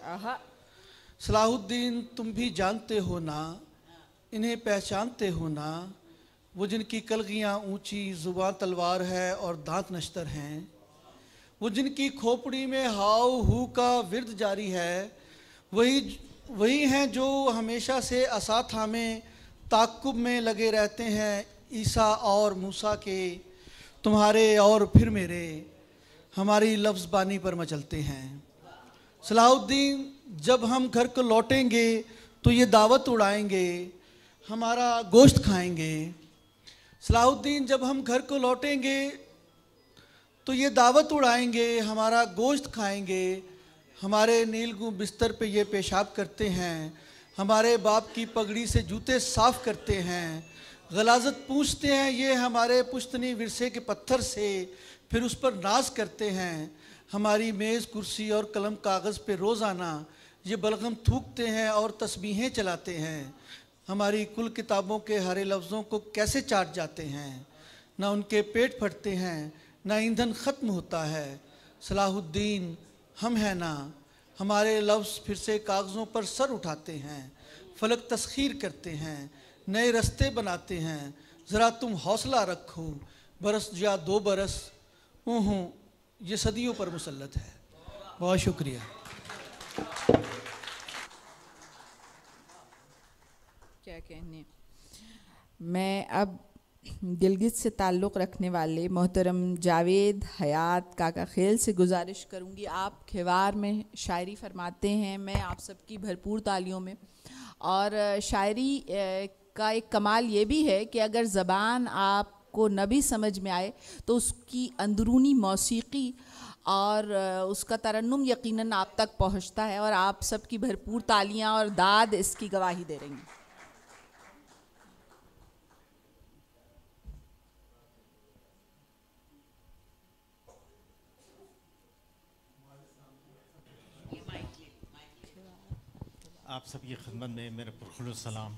सलाहुद्दीन तुम भी जानते हो ना, इन्हें पहचानते हो ना, वो जिनकी कलगियाँ ऊंची ज़ुबान तलवार है और दांत नश्तर हैं, वो जिनकी खोपड़ी में हाव हू का विर्द जारी है, वही वही हैं जो हमेशा से असा थामे ताक़ुब में लगे रहते हैं, ईसा और मूसा के, तुम्हारे और फिर मेरे, हमारी लफ्ज़बानी पर मचलते हैं। सलाहुद्दीन जब हम घर को लौटेंगे तो ये दावत उड़ाएंगे, हमारा गोश्त खाएंगे। सलाहुद्दीन जब हम घर को लौटेंगे तो ये दावत उड़ाएंगे, हमारा गोश्त खाएंगे, हमारे नीलगू बिस्तर पे ये पेशाब करते हैं, हमारे बाप की पगड़ी से जूते साफ़ करते हैं, गलाजत पूछते हैं ये हमारे पुश्तनी विरसे के पत्थर से, फिर उस पर नाज करते हैं, हमारी मेज़ कुर्सी और कलम कागज़ पे रोज़ाना ये बलगम थूकते हैं और तस्बीहें चलाते हैं, हमारी कुल किताबों के हरे लफ्ज़ों को कैसे चाट जाते हैं, ना उनके पेट फटते हैं, ना ईंधन ख़त्म होता है। सलाहुद्दीन हम हैं ना, हमारे लफ्ज़ फिर से कागज़ों पर सर उठाते हैं, फलक तस्खीर करते हैं, नए रास्ते बनाते हैं, ज़रा तुम हौसला रखो, बरस या दो बरस ऊँ ये सदियों पर मुसल्लत है। बहुत शुक्रिया। क्या कहने। मैं अब गिलगित से ताल्लुक़ रखने वाले मोहतरम जावेद हयात काका खेल से गुजारिश करूँगी। आप खिवार में शायरी फरमाते हैं, मैं आप सबकी भरपूर तालियों में। और शायरी का एक कमाल ये भी है कि अगर ज़बान आपको न भी समझ में आए तो उसकी अंदरूनी मौसीकी और उसका तरन्नुम यकीनन आप तक पहुंचता है, और आप सबकी भरपूर तालियां और दाद इसकी गवाही दे रही हैं। आप सबकी खिदमत में मेरा पुरखुलूस सलाम।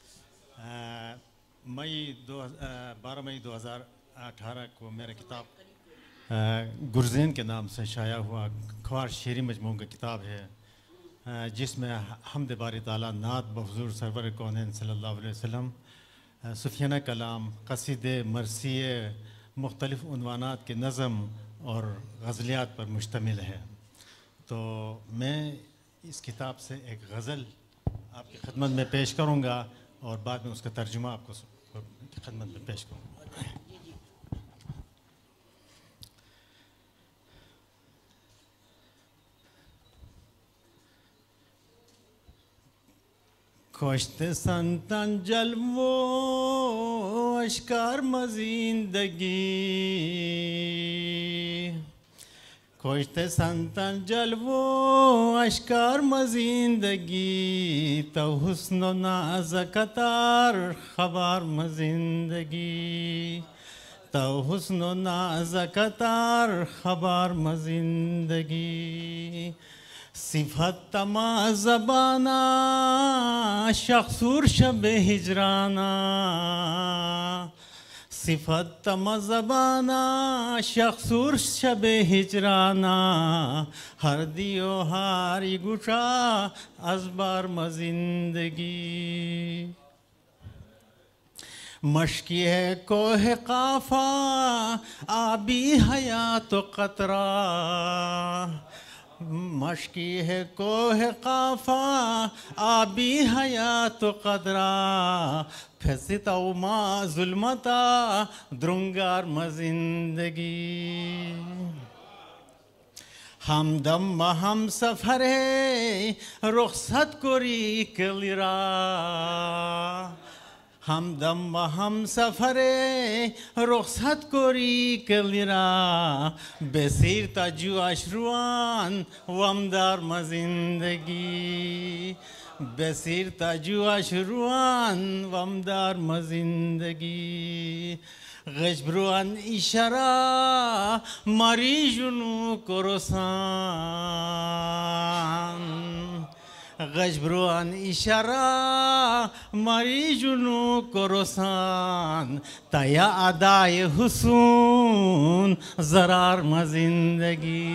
मई दो बारह मई दो हज़ार अठारह को मेरा किताब गुरज़ैन के नाम से शाया हुआ ख्वार शेरी मजमू का किताब है, जिसमें हम्द बारी ताला नात बहुज़ूर सरवर कौनैन सल्लल्लाहु अलैहि वसल्लम, सुफ़ियाना कलाम, क़सीदे मरसिए, मुख्तलिफ़ उन्वानात के नज़म और गज़लियात पर मुश्तमिल है। तो मैं इस किताब से एक गज़ल आपकी खिदमत में पेश करूँगा और बाद में उसका तर्जुमा आपको खिदमत में पेश करूँगा। खोशते संतन जलवो अश्कार मजिंदगी खोशते संतन जलवो अश्कार मजिंदगी तो हुस्न नाज़कतार खबर मजिंदगी तो हुस्न नाज़कतार खबर मजिंदगी सिफत तमा ज़बाना शख्सूर शब हिजराना सिफत तमा ज़बाना शख्सूर शब हिजराना हर दियो हारी गुशा अज़बार मजिंदगी मशकी है कोह काफा आबी हयात क़तरा मशकी है कोह काफा आबी हयात क़दरा फैसिता मा जुल्मता द्रुंगार मजिंदगी हमदम हम सफर है रुखसत कोरी कलिरा हमदम हम सफरे रुखसत कोरी कलिरा बेसिर ताजु अशरुआन वमदार मजिंदगी बेसिर ताजु अशरुआन वमदार मजिंदगी गजबरुआन इशारा मरीजुनु कोरसान गजबरुआन इशारा मरीजुनु कोरसान तया अदाय हुसून जरार मजिंदगी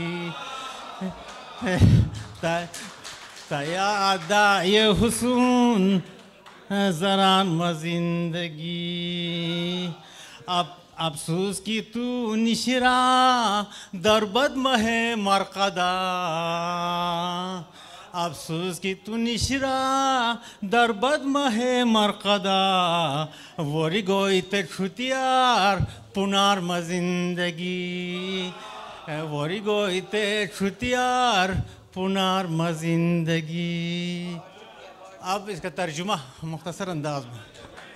तया अदाय हुसून जरार मजिंदगी अब अफसोस की तू निशरा दरबद महे मरकदा अफसोस की तू निशरा दरबद महे मरकदा वरी गोईते छुतियार पुनार मजिंदगी वरी गोईते छुतियार पुनार मजिंदगी। अब इसका तर्जुमा मुख्तसर अंदाज में।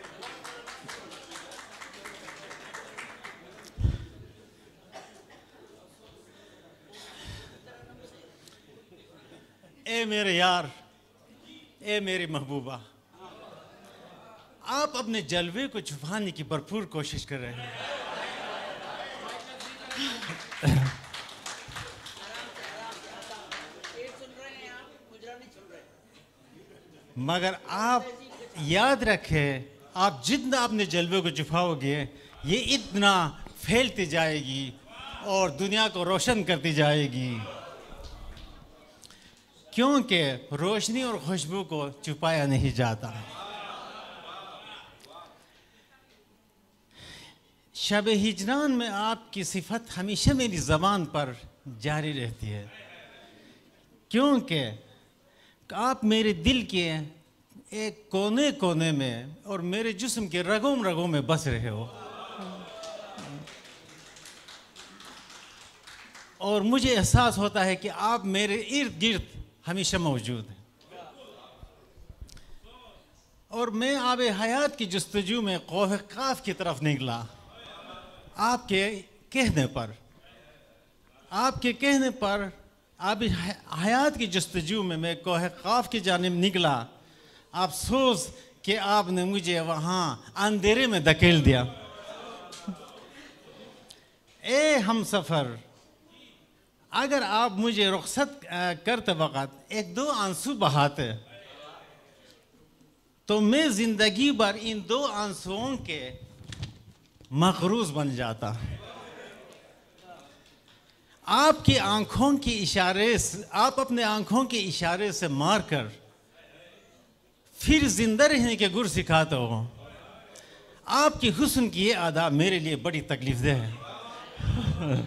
ए मेरे यार, ए मेरी महबूबा, आप अपने जलवे को छुपाने की भरपूर कोशिश कर रहे हैं, मगर आप याद रखें, आप जितना अपने जलवे को छुपाओगे ये इतना फैलती जाएगी और दुनिया को रोशन करती जाएगी, क्योंकि रोशनी और खुशबू को छुपाया नहीं जाता। शब हिजरान में आपकी सिफत हमेशा मेरी ज़बान पर जारी रहती है, क्योंकि आप मेरे दिल के एक कोने कोने में और मेरे जिस्म के रगों रगों में बस रहे हो, और मुझे एहसास होता है कि आप मेरे इर्द गिर्द हमेशा मौजूद हैं। और मैं आब हयात की जस्तजू में कोह काफ की तरफ निकला आपके कहने पर, आपके कहने पर आब हयात की जस्तजू में मैं कोह काफ की जानिब निकला। अफसोस कि आपने मुझे वहाँ अंधेरे में धकेल दिया। ए हम सफ़र, अगर आप मुझे रुखसत करते वक़्त एक दो आंसू बहाते तो मैं ज़िंदगी भर इन दो आंसुओं के मक़रूज़ बन जाता। आपकी आंखों के इशारे से, आप अपने आंखों के इशारे से मारकर फिर जिंदा रहने के गुर सिखाते हो। आपकी हुस्न की ये आदा मेरे लिए बड़ी तकलीफ़देह है।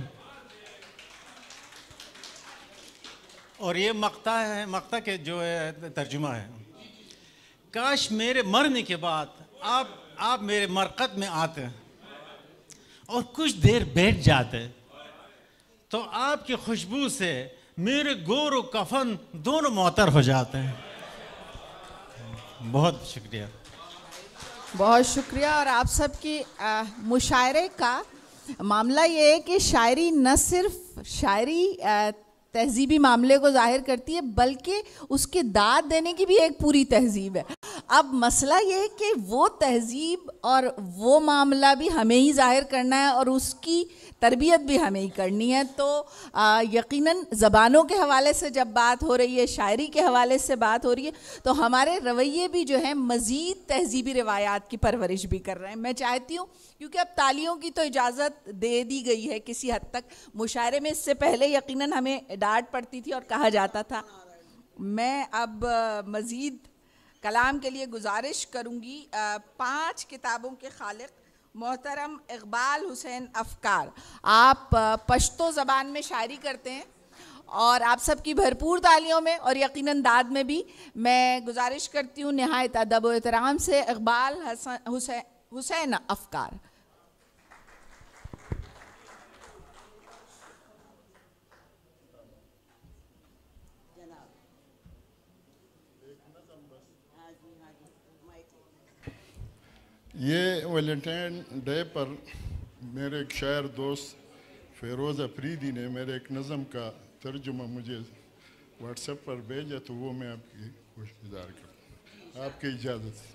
और ये मक्ता है, मक्ता के जो है तर्जुमा है, काश मेरे मरने के बाद आप आप मेरे मरकत में आते और कुछ देर बैठ जाते तो आपकी खुशबू से मेरे गोर और कफन दोनों मुअत्तर हो जाते हैं। बहुत शुक्रिया। बहुत शुक्रिया। और आप सबकी आ, मुशायरे का मामला ये है कि शायरी न सिर्फ शायरी आ, तहजीबी मामले को जाहिर करती है, बल्कि उसके दाद देने की भी एक पूरी तहजीब है। अब मसला ये है कि वो तहजीब और वो मामला भी हमें ही जाहिर करना है और उसकी तरबियत भी हमें ही करनी है। तो आ, यकीनन ज़बानों के हवाले से जब बात हो रही है, शायरी के हवाले से बात हो रही है, तो हमारे रवैये भी जो है मज़ीद तहजीबी रिवायात की परवरिश भी कर रहे हैं। मैं चाहती हूँ, क्योंकि अब तालियों की तो इजाज़त दे दी गई है किसी हद तक, मुशायरे में इससे पहले यकीनन हमें डांट पड़ती थी और कहा जाता था। मैं अब मज़ीद कलाम के लिए गुजारिश करूँगी पांच किताबों के खालिक मोहतरम इकबाल हुसैन अफकार। आप पश्तो ज़बान में शायरी करते हैं और आप सबकी भरपूर तालियों में और यकीनन दाद में भी मैं गुजारिश करती हूँ निहायत अदब व एहतराम से इकबाल हुसैन हुसैन अफकार। ये वैलेंटाइन डे पर मेरे एक शायर दोस्त फ़िरोज़ अफरीदी ने मेरे एक नज़म का तर्जुमा मुझे व्हाट्सएप पर भेजा, तो वो मैं आपकी खुशगुजार करता, आपकी इजाज़त से।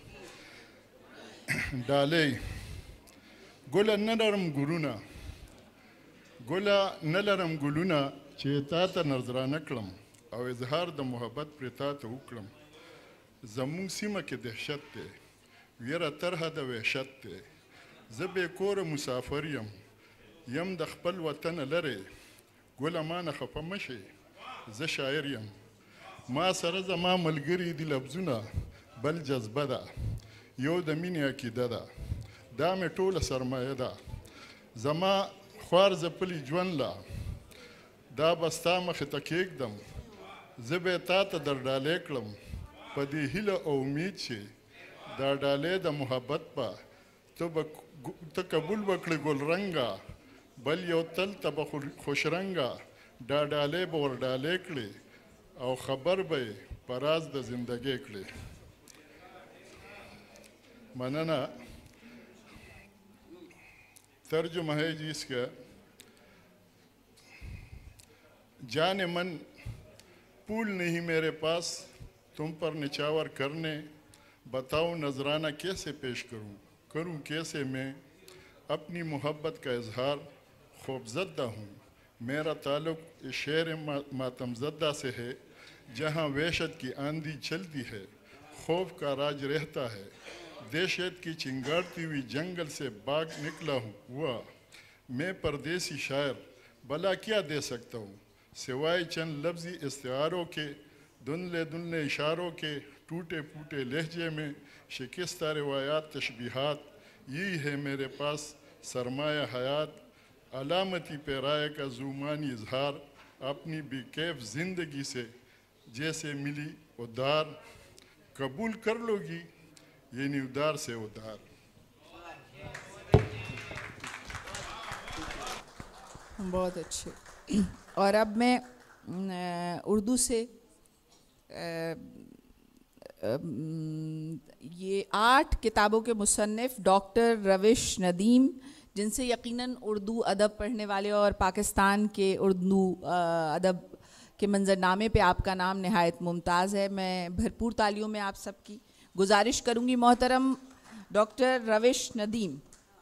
डाले गुला नलरम गुलुना गुला नलरम गुलुना चेता ता नजराना कलम और इजहार द मोहब्बत प्रता तो उकलम जमुंग सीमा के दहशत थे वीरा तरह द वहशत थे ज़बे कोर मुसाफर यम यम द खपल वतन लरे गुला मा न खफा मशे ज शायर यम मा सर जमा मलगरी दिल अब्जुना बल जज्बदा यो द मीनिया की ददा दा में टोल सरमाया दा जमा ख्वार जपली ज्वन ला दा बस्ता मख तक एकदम ज़बे ता त दर डाले कलम पदी हिल ओ उम्मीद से दा डाले द मोहब्बत पा तो तकबुल बकड़ गुल रंगा बल यो तल तब खुश रंगा डा डाले बोर डाले कड़े और खबर बे पराज द जिंदगी कड़े। मनना तर्जुमा है जी इसका। जाने मन पूल नहीं मेरे पास तुम पर निछावर करने, बताओ नजराना कैसे पेश करूं करूं कैसे मैं अपनी मोहब्बत का इजहार। खौफजदा हूँ मेरा ताल्लुक इस शहर मातमजदा से है, जहाँ वहशत की आंधी चलती है खौफ का राज रहता है। दहशत की चिंगारती हुई जंगल से बाग निकला हूँ हुआ मैं परदेसी शायर, भला क्या दे सकता हूँ सिवाय चंद लफ्ज़ी इस्तिआरों के, धुंधले धुंधले इशारों के, टूटे फूटे लहजे में शिकस्ता रिवायात तशबीहात। यही है मेरे पास सरमाया हयात, अलामती पैराए का ज़ुमानी इजहार। अपनी बेकैफ ज़िंदगी से जैसे मिली उधार, कबूल कर लोगी यानी उधार से उधार। बहुत अच्छे। और अब मैं उर्दू से ये आठ किताबों के मुसन्निफ़ डॉक्टर रविश नदीम, जिनसे यकीनन उर्दू अदब पढ़ने वाले और पाकिस्तान के उर्दू अदब के मंजरनामे पे आपका नाम नहायत मुमताज़ है। मैं भरपूर तालियों में आप सबकी गुजारिश करूँगी मोहतरम डॉक्टर रविश नदीम।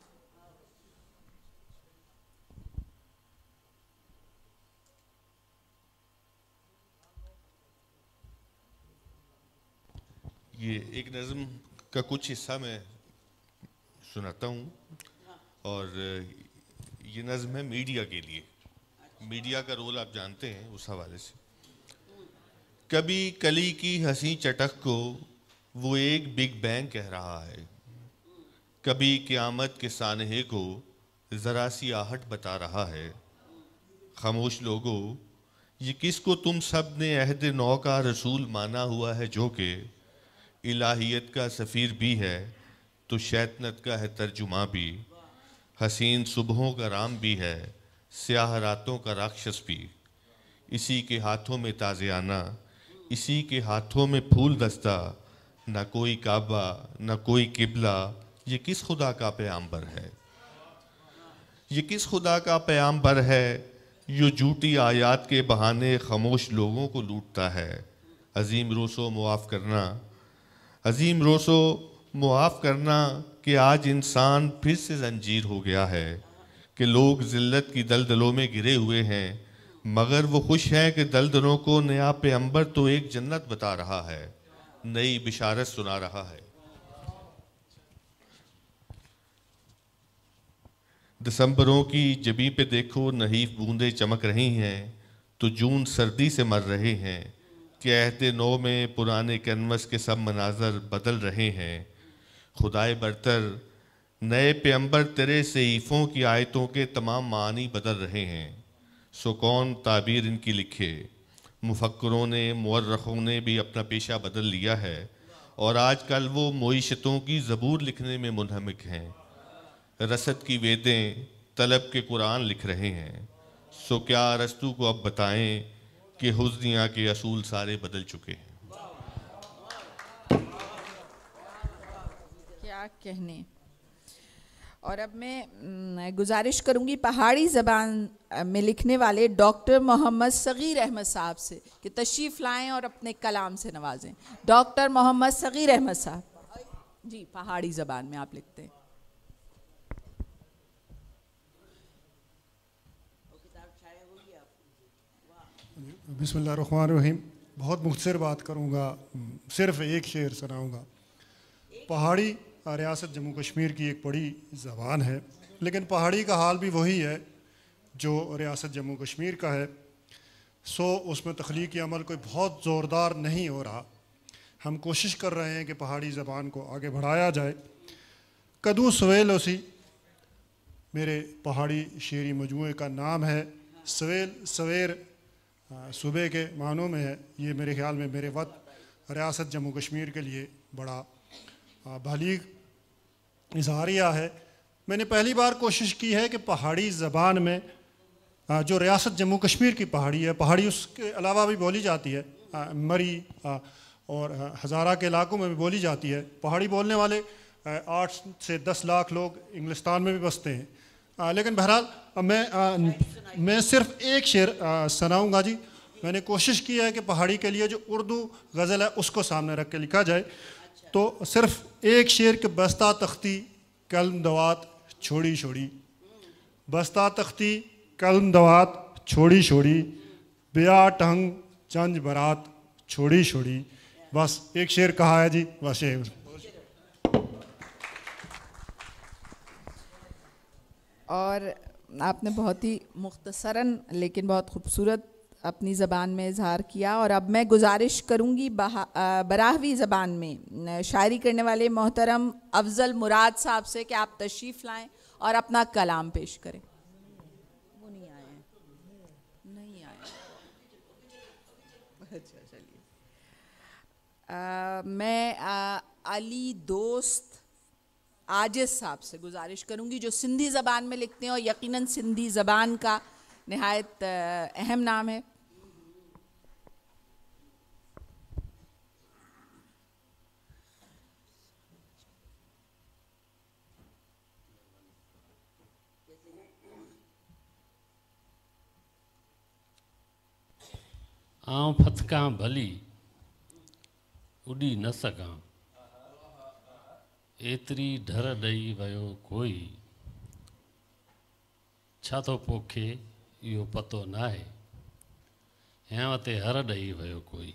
ये एक नज़म का कुछ हिस्सा मैं सुनाता हूँ और ये नज़म है मीडिया के लिए। मीडिया का रोल आप जानते हैं, उस हवाले से। कभी कली की हंसी चटक को वो एक बिग बैंग कह रहा है, कभी क़यामत के सानहे को ज़रा सी आहट बता रहा है। खामोश लोगों, ये किसको तुम सब ने अहद नौ का रसूल माना हुआ है, जो कि इलाहियत का सफ़ीर भी है तो शैतनत का है तर्जुमा भी। हसीन सुबहों का राम भी है, स्याह रातों का राक्षस भी। इसी के हाथों में ताज़ियाना, इसी के हाथों में फूल दस्ता, न कोई काबा न कोई किबला, ये किस खुदा का पैगंबर है? ये किस खुदा का पैगंबर है जो झूठी आयात के बहाने खामोश लोगों को लूटता है? अजीम रोसो मुआफ़ करना, अजीम रोसो मुआफ़ करना कि आज इंसान फिर से जंजीर हो गया है, कि लोग ज़िल्लत की दलदलों में गिरे हुए हैं, मगर वो खुश हैं कि दलदलों को नया पैगंबर तो एक जन्नत बता रहा है, नई बिशारत सुना रहा है। दिसंबरों की जबी पे देखो नहीफ बूंदें चमक रही हैं, तो जून सर्दी से मर रहे हैं, कि अहद नौ में पुराने कैनवस के सब मनाजर बदल रहे हैं। खुदाए बरतर नए पैगंबर तेरे सहीफ़ों की आयतों के तमाम मानी बदल रहे हैं, सो कौन ताबीर इनकी लिखे? मुफक्करों ने मुअर्रखों ने भी अपना पेशा बदल लिया है, और आजकल वो मोइशतों की ज़बूर लिखने में मुनहमिक हैं। रसद की वेदें तलब के कुरान लिख रहे हैं, सो क्या अरस्तू को अब बताएं कि हुस्निया के असूल सारे बदल चुके हैं। क्या कहने। और अब मैं गुजारिश करूंगी पहाड़ी ज़बान में लिखने वाले डॉक्टर मोहम्मद सगीर अहमद साहब से कि तशरीफ़ लाएं और अपने कलाम से नवाजें। डॉक्टर मोहम्मद सगीर अहमद साहब जी, पहाड़ी ज़बान में आप लिखते हैं। बिस्मिल्लाहिर्रहमानिर्रहीम। बहुत मुख्तसर बात करूँगा, सिर्फ एक शेर सुनाऊँगा। पहाड़ी रियासत जम्मू कश्मीर की एक बड़ी ज़बान है, लेकिन पहाड़ी का हाल भी वही है जो रियासत जम्मू कश्मीर का है। सो उसमें तख्लीकी अमल कोई बहुत ज़ोरदार नहीं हो रहा। हम कोशिश कर रहे हैं कि पहाड़ी ज़बान को आगे बढ़ाया जाए। कदू सवेल ओसी मेरे पहाड़ी शेरी मजमूए का नाम है। सवेल सवेर सुबह के मानों में है। ये मेरे ख्याल में मेरे वक्त रियासत जम्मू कश्मीर के लिए बड़ा बालीग इजहारिया है। मैंने पहली बार कोशिश की है कि पहाड़ी ज़बान में जो रियासत जम्मू कश्मीर की पहाड़ी है, पहाड़ी उसके अलावा भी बोली जाती है, मरी और हज़ारा के इलाकों में भी बोली जाती है। पहाड़ी बोलने वाले आठ से दस लाख लोग इंग्लिस्तान में भी बसते हैं। आ, लेकिन बहरहाल मैं आ, मैं सिर्फ एक शेर सुनाऊंगा जी। मैंने कोशिश की है कि पहाड़ी के लिए जो उर्दू गज़ल है उसको सामने रख के लिखा जाए। तो सिर्फ एक शेर के बस्ता तख्ती कलम दवात छोड़ी छोड़ी, बस्ता तख्ती कलम दवात छोड़ी छोड़ी, बिया टंग चंज बरात छोड़ी छोड़ी। बस एक शेर कहा है जी, बस शेर। और आपने बहुत ही मुख्तसरन लेकिन बहुत खूबसूरत अपनी ज़बान में इजहार किया। और अब मैं गुजारिश करूँगी बराहवी ज़बान में शायरी करने वाले मोहतरम अफजल मुराद साहब से कि आप तशरीफ़ लाएं और अपना कलाम पेश करें। वो नहीं आए हैं, नहीं आए। अच्छा चलिए। मैं आ, अली दोस्त आजिज़ साहब से गुजारिश करूँगी जो सिंधी ज़बान में लिखते हैं और यकीनन सिंधी ज़बान का निहायत अहम नाम है। आऊं फतकां भली उड़ी न सघां, एतरी ढर ॾेई वियो कोई, छा थो पोखे इहो पतो नाहे, हियां ते हर ॾेई वियो कोई।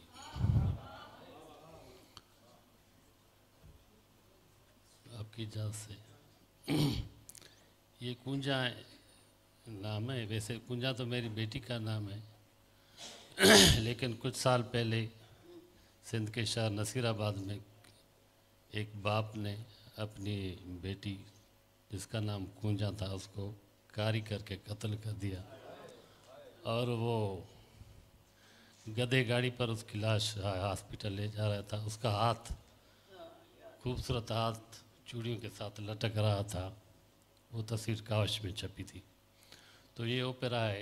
आपकी इजाज़त से ये कुंजा नाम है। वैसे कुंजा तो मेरी बेटी का नाम है, लेकिन कुछ साल पहले सिंध के शहर नसीराबाद में एक बाप ने अपनी बेटी जिसका नाम कुंजा था उसको कारी करके कत्ल कर दिया, और वो गधे गाड़ी पर उसकी लाश हॉस्पिटल ले जा रहा था। उसका हाथ, खूबसूरत हाथ चूड़ियों के साथ लटक रहा था। वो तस्वीर कावश में छपी थी। तो ये ओपेरा है।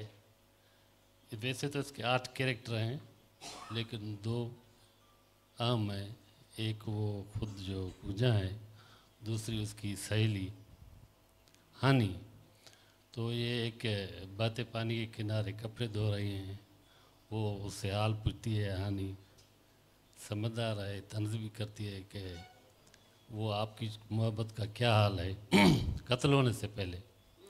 वैसे तो इसके आठ कैरेक्टर हैं, लेकिन दो अहम हैं। एक वो खुद जो पूजा है, दूसरी उसकी सहेली हानि। तो ये एक बातें पानी के किनारे कपड़े धो रही हैं, वो उससे हाल पूछती है हानि, समझदार है, तंज भी करती है कि वो आपकी मोहब्बत का क्या हाल है कत्ल होने से पहले।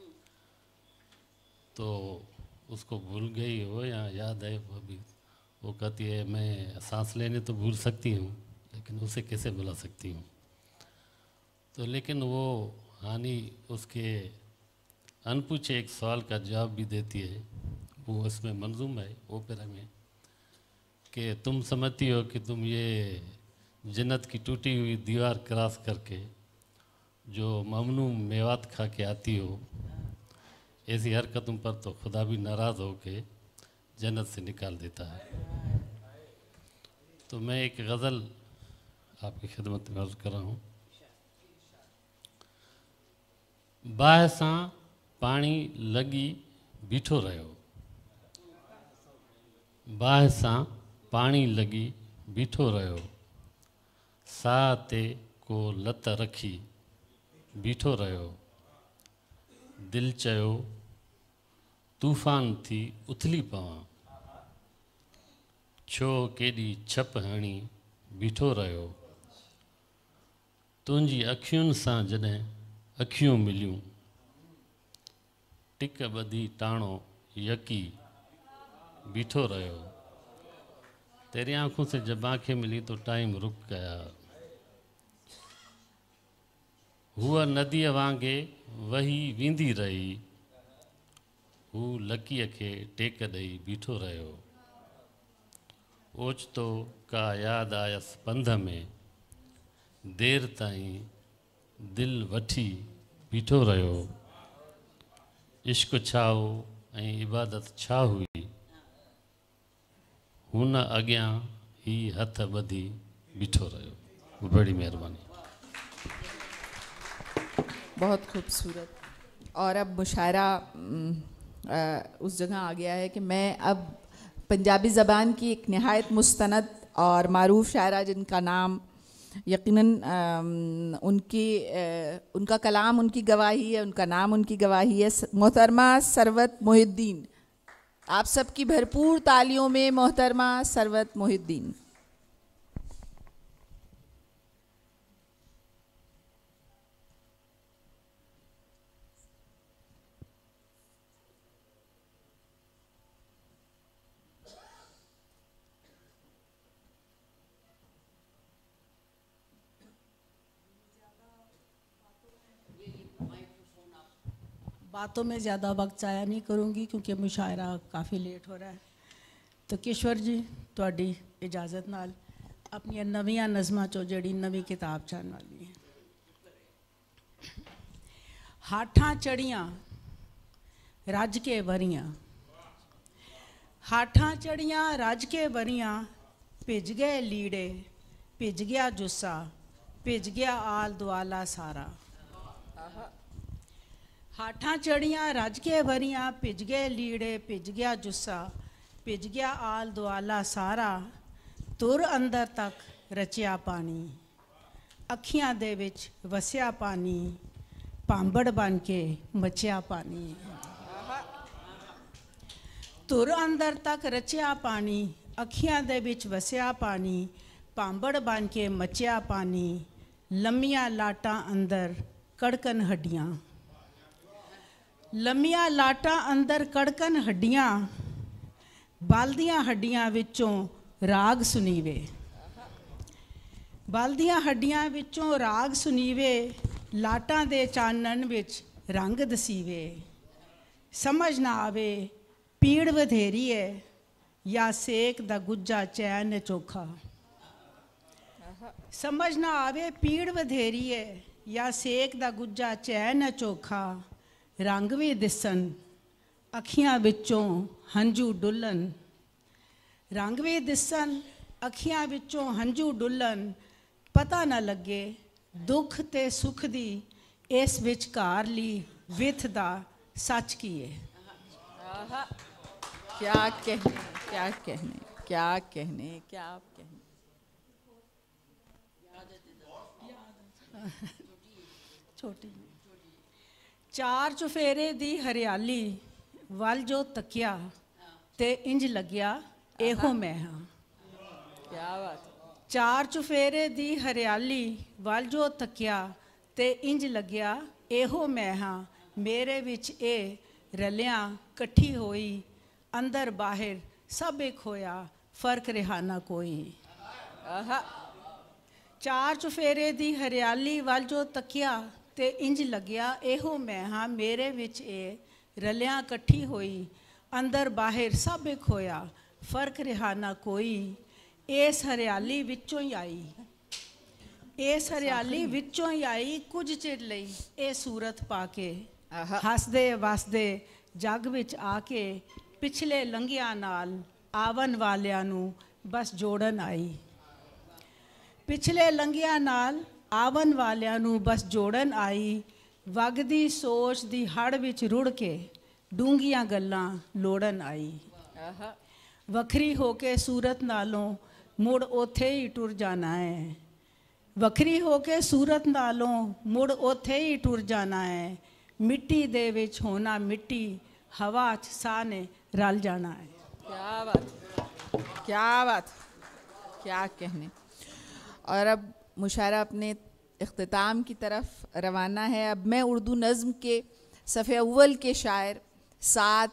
तो उसको भूल गई हो या याद है वो भी, वो कहती है मैं सांस लेने तो भूल सकती हूँ लेकिन उसे कैसे भुला सकती हूँ। तो लेकिन वो हानि उसके अनपूछे एक सवाल का जवाब भी देती है, वो उसमें मंजूम है ओपेरा में, कि तुम समझती हो कि तुम ये जन्नत की टूटी हुई दीवार क्रॉस करके जो ममनू मेवात खा के आती हो, ऐसी हरकतों पर तो खुदा भी नाराज़ हो के जन्नत से निकाल देता है। तो मैं एक गज़ल आपकी खिदमत में अर्ज़ कर रहा हूँ। बाह सां पानी लगी बीठो रहो, बाह सां पानी लगी बीठो रहो, साह ते को लत रखी बीठो रहो, दिल चयो तूफ़ान थी उथली पवां, छो केॾी छप हणी बीठो रहो, तुंहिंजी अखियुनि सां जॾहिं अखियूं मिलियूं, टिक ॿधी टाणो यकी बीठो रहो, तेरी आंखों से जब आंखें मिली तो टाइम रुक गया, हुआ नदीअ वांगे वही वींदी रही, हू लकीअ खे टेक ॾेई बीठो रहियो, ओचितो का यादि आयसि पंध में, देरि ताईं दिलि वठी बीठो रहियो, इश्क छा हो ऐं इबादत छा हुई, हुन अॻियां ही हथ ॿधी बीठो रहियो। बड़ी महिरबानी। बहुत खूबसूरत। और अब मुशायरा उस जगह आ गया है कि मैं अब पंजाबी ज़बान की एक नहायत मुस्तनद और मारूफ शायरा जिनका नाम यकीनन उनकी उनका कलाम उनकी गवाही है, उनका नाम उनकी गवाही है, मोहतरमा सरवत मोहिद्दीन। आप सबकी भरपूर तालियों में मोहतरमा सरवत मोहिद्दीन। बातों में ज़्यादा वक्त ज़ाया नहीं करूँगी क्योंकि मुशायरा काफ़ी लेट हो रहा है। तो किश्वर जी तुहाडी इजाज़त नाल अपनी नवीं नज़मां चो जड़ी नवीं किताब चढ़न वाली है। हाठां चढ़ियाँ रज के वरियाँ, हाठां चढ़ियाँ रज के वरियाँ, भिज गए लीड़े भिज गया जुस्सा, भिज गया आल दुआला सारा। हाठां चढ़ियाँ रज के वरियाँ, भिज गए लीड़े भिज गया जुस्सा, भिज गया आल दुआला सारा, तुर अंदर तक रचिया पानी, अखियां दे विच वसिया पानी, पांबड़ बन के मचिया पानी। तुर अंदर तक रचिया पानी, अखियां दे विच वसिया पानी, पांबड़ बन के मचिया पानी, लम्मियां लाटां अंदर कड़कन हड्डियां, लम्मियां लाटां अंदर कड़कन हड्डियां, बालदियां हड्डियां विचों राग सुनीवे, बालदियां हड्डियां विचों राग सुनीवे, लाटां दे चानन विच रंग दसीवे, समझ ना आवे पीड़ वधेरी है या सेक दा गुज्जा चैन चोखा, समझ ना आवे पीड़ वधेरी है या सेक दा गुज्जा चैन चोखा, रंग भी दिसन अखियां विचों हंजू डुलन, रंग भी दिसन अखियां विचों हंजू डुलन, पता न लगे दुख ते सुख दी इस विचकारली विथ दा सच की है। क्या कहने क्या कहने क्या कहने क्या आप कहने। छोटी चार चुफेरे दी हरियाली वल जो तकिया ते इंज लग्या एहो मैं हाँ। क्या बात। चार चुफेरे दी हरियाली वल जो तकिया ते इंज लग्या एहो मैं हाँ। मेरे विच ए रलियां कट्ठी होई अंदर बाहर सब एक होया फर्क रहा ना कोई। आहा। चार चुफेरे दी हरियाली वल जो तकिया ते इंज लग्या एहो मैं हाँ। मेरे विच ए रलियां कट्ठी होई अंदर बाहर सब एक होया फर्क रहा ना कोई। इस हरियाली विचों ही आई इस हरियाली विचों ही आई कुछ चिर लई ए सूरत पाके हसदे वसदे जग विच आके पिछले लंघिया नाल आवन वालियां नू बस जोड़न आई। पिछले लंघिया नाल आवन वालियां नू बस जोड़न आई। वगदी सोच दी हड़ विच रुड़ के डूंगियां गल्लां लोड़न आई। वखरी होके सूरत नालों मुड़ ओथे ही टुर जाना है। वखरी होके सूरत नालों मुड़ ओथे ही टुर जाना है। मिट्टी दे विच होना मिट्टी हवा च साह ने रल जाना है। क्या बात क्या बात क्या कहने। और अब मुशायरा अपने इख्तिताम की तरफ रवाना है। अब मैं उर्दू नज़्म के सफ़े अव्वल के शायर सात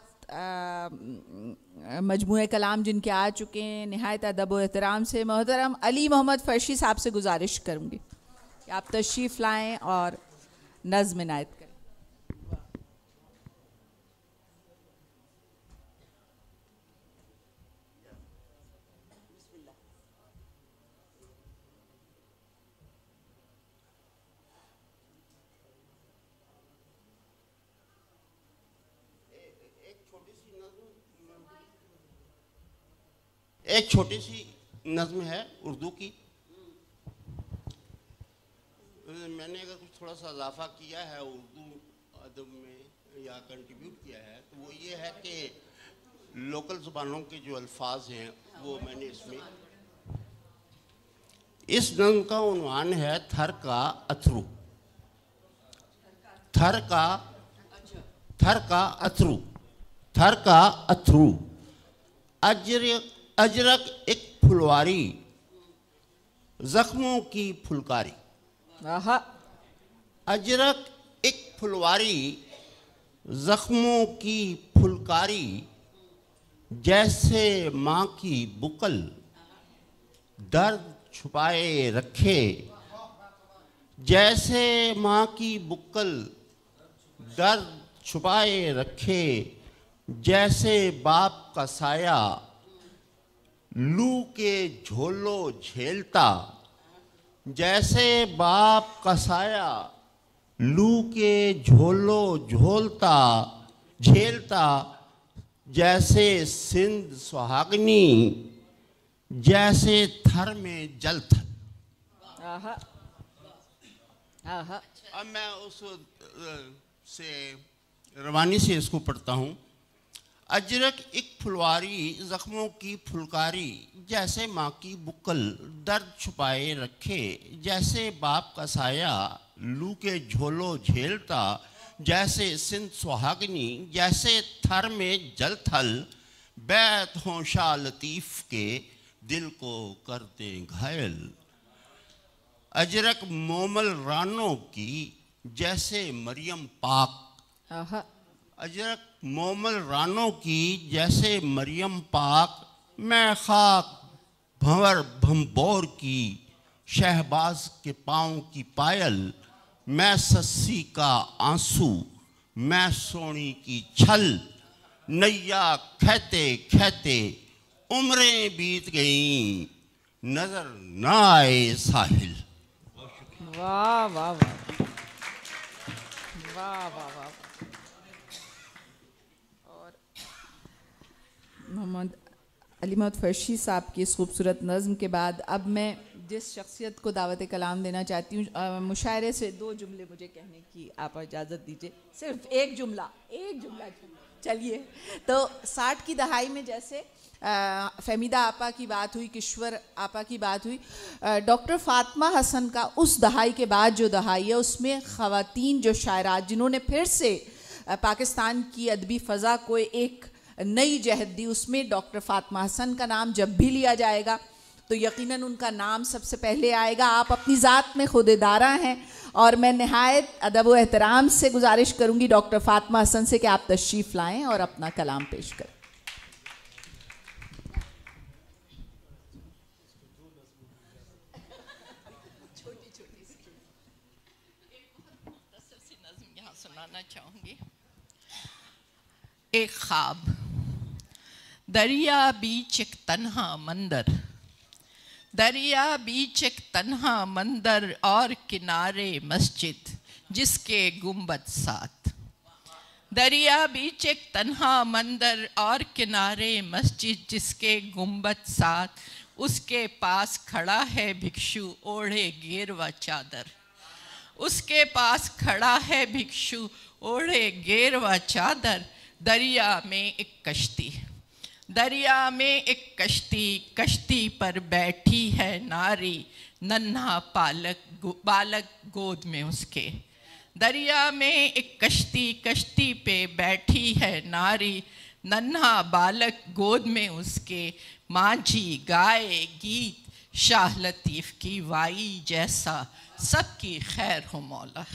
मजमूए कलाम जिनके आ चुके हैं नहायत अदब व एहतराम से मोहतरम अली मोहम्मद फर्शी साहब से गुजारिश करूँगी कि आप तशरीफ़ लाएँ और नज़्म इनायत करें। एक छोटी सी नज़्म है उर्दू की। मैंने अगर कुछ थोड़ा सा इजाफा किया है उर्दू अदब में या कंट्रीब्यूट किया है तो वो ये है कि लोकल ज़ुबानों के जो अल्फाज हैं वो मैंने इसमें। इस नज़्म का उन्वान है थर का अथरू। थर का थर का अथरू थर का अथरू अजर अजरक एक फुलवारी जख्मों की फुलकारी। अजरक एक फुलवारी जख्मों की फुलकारी जैसे माँ की बुकल दर्द छुपाए रखे। जैसे माँ की बुकल दर्द छुपाए रखे। जैसे बाप का साया लू के झोलो झेलता। जैसे बाप का साया लू के झोलो झोलता झेलता। जैसे सिंध सुहागनी जैसे थर में जल थल। आहा आहा। अब मैं उस से रवानी से इसको पढ़ता हूँ। अजरक एक फुलवारी जख्मों की फुलकारी जैसे माँ की बुकल दर्द छुपाए रखे। जैसे बाप का साया लू के झोलो झेलता। जैसे सिंध सुहागनी जैसे थर में जल थल। बैत हों शाह लतीफ़ के दिल को करते घायल। अजरक मोमल रानों की जैसे मरियम पाक। अजरक मोमल रानों की जैसे मरियम पाक। मैं खाक भंवर भंबोर की शहबाज के पाँव की पायल। मैं सस्सी का आंसू मैं सोनी की छल। नैया कहते कहते उम्रें बीत गईं नजर न आए साहिल। वाह वाह वाह वाह वाह वाह। और मोहम्मद अली मोहम्मद फर्शी साहब की इस खूबसूरत नज़्म के बाद अब मैं जिस शख्सियत को दावत कलाम देना चाहती हूँ मुशायरे से दो जुमले मुझे कहने की आप इजाज़त दीजिए। सिर्फ एक जुमला एक जुमला चलिए, तो साठ की दहाई में जैसे आ, फहमीदा आपा की बात हुई, किश्वर आपा की बात हुई, डॉक्टर फातिमा हसन का उस दहाई के बाद जो दहाई है उसमें ख़वातीन जो शायरात जिन्होंने फिर से आ, पाकिस्तान की अदबी फ़ज़ा को एक नई जहत दी, उसमें डॉक्टर फातिमा हसन का नाम जब भी लिया जाएगा तो यकीनन उनका नाम सबसे पहले आएगा। आप अपनी ज़ात में खुदेदारा हैं और मैं नहायत अदब व एहतराम से गुजारिश करूँगी डॉक्टर फातिमा हसन से कि आप तशरीफ़ लाएँ और अपना कलाम पेश करें। सुनाना चाहूँगी। एक ख्वाब, दरिया बीच एक तन्हा मंदर, दरिया बीच एक तन्हा मंदर और किनारे मस्जिद जिसके गुंबद सात। दरिया बीच एक तन्हा मंदर और किनारे मस्जिद जिसके गुंबद सात, उसके पास खड़ा है भिक्षु ओढ़े गेरवा चादर, उसके पास खड़ा है भिक्षु ओढ़े गेरवा चादर। दरिया में एक कश्ती, दरिया में एक कश्ती, कश्ती पर बैठी है नारी, नन्हा पालक बालक गोद में उसके। दरिया में एक कश्ती, कश्ती पे बैठी है नारी, नन्हा बालक गोद में उसके। मांझी गाए गीत शाह लतीफ़ की वाई जैसा, सबकी खैर हो मौला।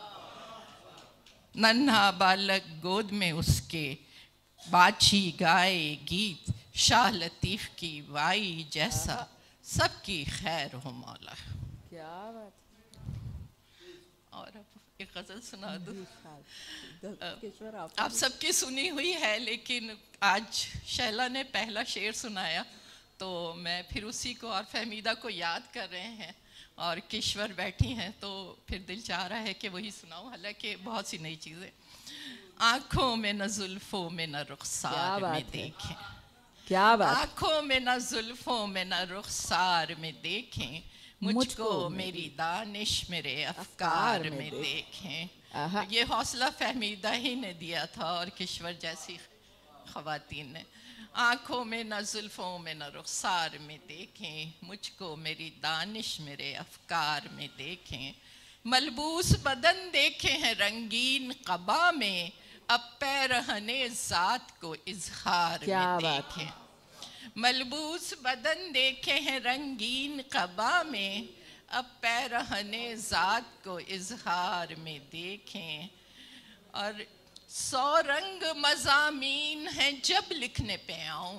नन्हा बालक गोद में उसके, बाछी गाए गीत शाह लतीफ़ की वाई जैसा, सबकी खैर हो मौला। क्या बात। और अब एक गज़ल सुना दूँ। आप सबकी सुनी हुई है, लेकिन आज शैला ने पहला शेर सुनाया तो मैं फिर उसी को और फहमीदा को याद कर रहे हैं और किश्वर बैठी हैं तो फिर दिल चाह रहा है कि वही सुनाऊं, हालांकि बहुत सी नई चीज़ें। आँखों में न जुल्फ़ों में न रुखसार में देखें, क्या बात। आँखों में न जुल्फ़ों में न रुखसार में देखें, मुझको मेरी दानिश मेरे अफकार में देखें। ये हौसला फहमीदा ही ने दिया था और किश्वर जैसी ख़वातीन ने। आँखों में न जुल्फ़ों में न रुखसार में देखें, मुझको मेरी दानिश मेरे अफकार में देखें। मलबूस बदन देखे हैं रंगीन क़बा में, अब पैरहने ज़ात को इज़हार में देखें। मलबूस बदन देखे हैं रंगीन क़बा में, अब पैरहने ज़ात को इज़हार में देखें। और सौ रंग मज़ामीन हैं जब लिखने पे आऊँ,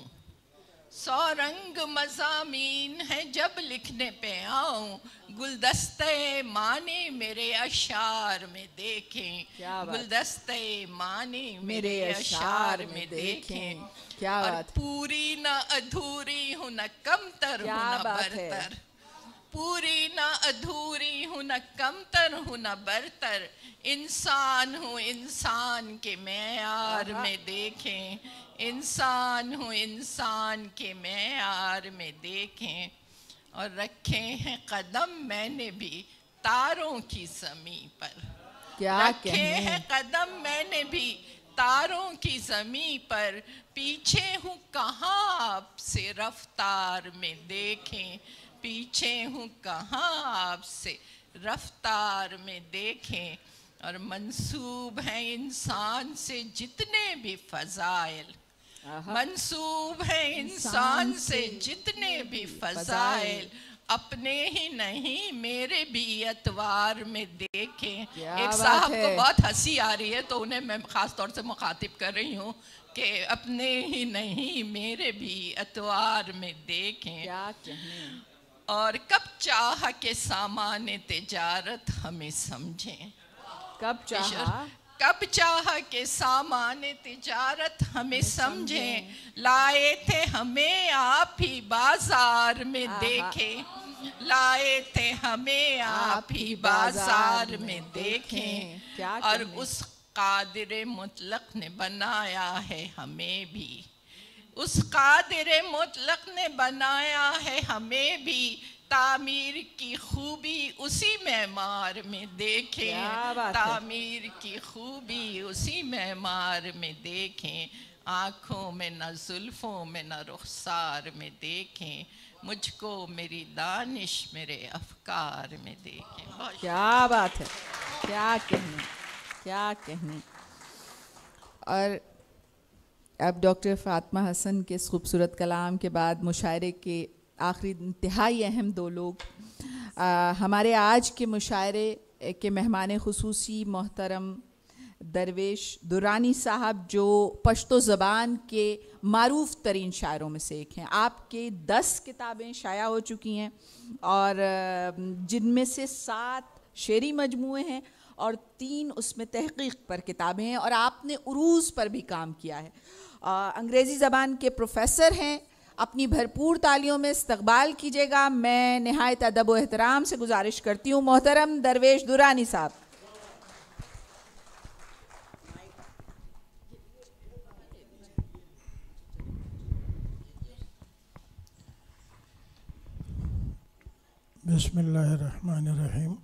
सौ रंग मज़ामीन हैं जब लिखने पे आऊँ, गुलदस्ते माने मेरे अशार में देखें, गुलदस्ते माने मेरे अशार में देखें। क्या और बात। पूरी न अधूरी हूँ न कमतर हूँ न बरतर, पूरी न अधूरी हूँ न कमतर हूँ न बरतर, इंसान हूँ इंसान के मेयार में देखें, इंसान हूँ इंसान के मेयार में देखें। और रखे हैं कदम मैंने भी तारों की ज़मीं पर, क्या रखे हैं कदम मैंने भी तारों की ज़मीं पर, पीछे हूँ कहाँ आपसे रफ्तार में देखें, पीछे हूँ कहाँ आपसे रफ्तार में देखें। और मंसूब हैं इंसान से जितने भी फ़ज़ाइल, मंसूब है इंसान से जितने भी फ़ज़ाइल, अपने ही नहीं मेरे भी अतवार में देखें। एक साहब को बहुत हंसी आ रही है तो उन्हें मैं ख़ास तौर से मुखातिब कर रही हूँ कि अपने ही नहीं मेरे भी अतवार में देखें। क्या कहने। और कब चाह के सामान तिजारत हमें समझें, कब चाहा कब चाह के सामान तिजारत हमें समझें, लाए थे हमें आप ही बाजार में देखें, लाए थे हमें आप ही बाजार में देखें। और उस कादिर मुतलक ने बनाया है हमें भी, उस कादिर मुतलक ने बनाया है हमें भी, तामीर की खूबी उसी मेमार में देखें, क्या बात है। तामीर की खूबी उसी मेमार में देखें, आँखों में न जुल्फ़ों में न रुखसार में देखें, मुझको मेरी दानिश मेरे अफकार में देखें। क्या बात है, क्या कहने, क्या कहने। और अब डॉक्टर फ़ातिमा हसन के इस खूबसूरत कलाम के बाद मुशायरे के आखिरी इंतहाई अहम दो लोग आ, हमारे आज के मुशायरे के मेहमान खुसूसी मोहतरम दरवेश दुरानी साहब, जो पश्तो ज़बान के मारूफ़ तरीन शायरों में से एक हैं। आपके दस किताबें शाया हो चुकी हैं और जिनमें से सात शेरी मजमूए हैं और तीन उसमें तहक़ीक़ पर किताबें हैं, और आपने उरूज़ पर भी काम किया है। अंग्रेज़ी ज़बान के प्रोफ़ेसर हैं। अपनी भरपूर तालियों में इस्तक़बाल कीजिएगा। मैं नहायत अदब व एहतराम से गुजारिश करती हूँ मोहतरम दरवेश दुरानी साहब। बिस्मिल्लाहिर्रहमानिर्रहीम।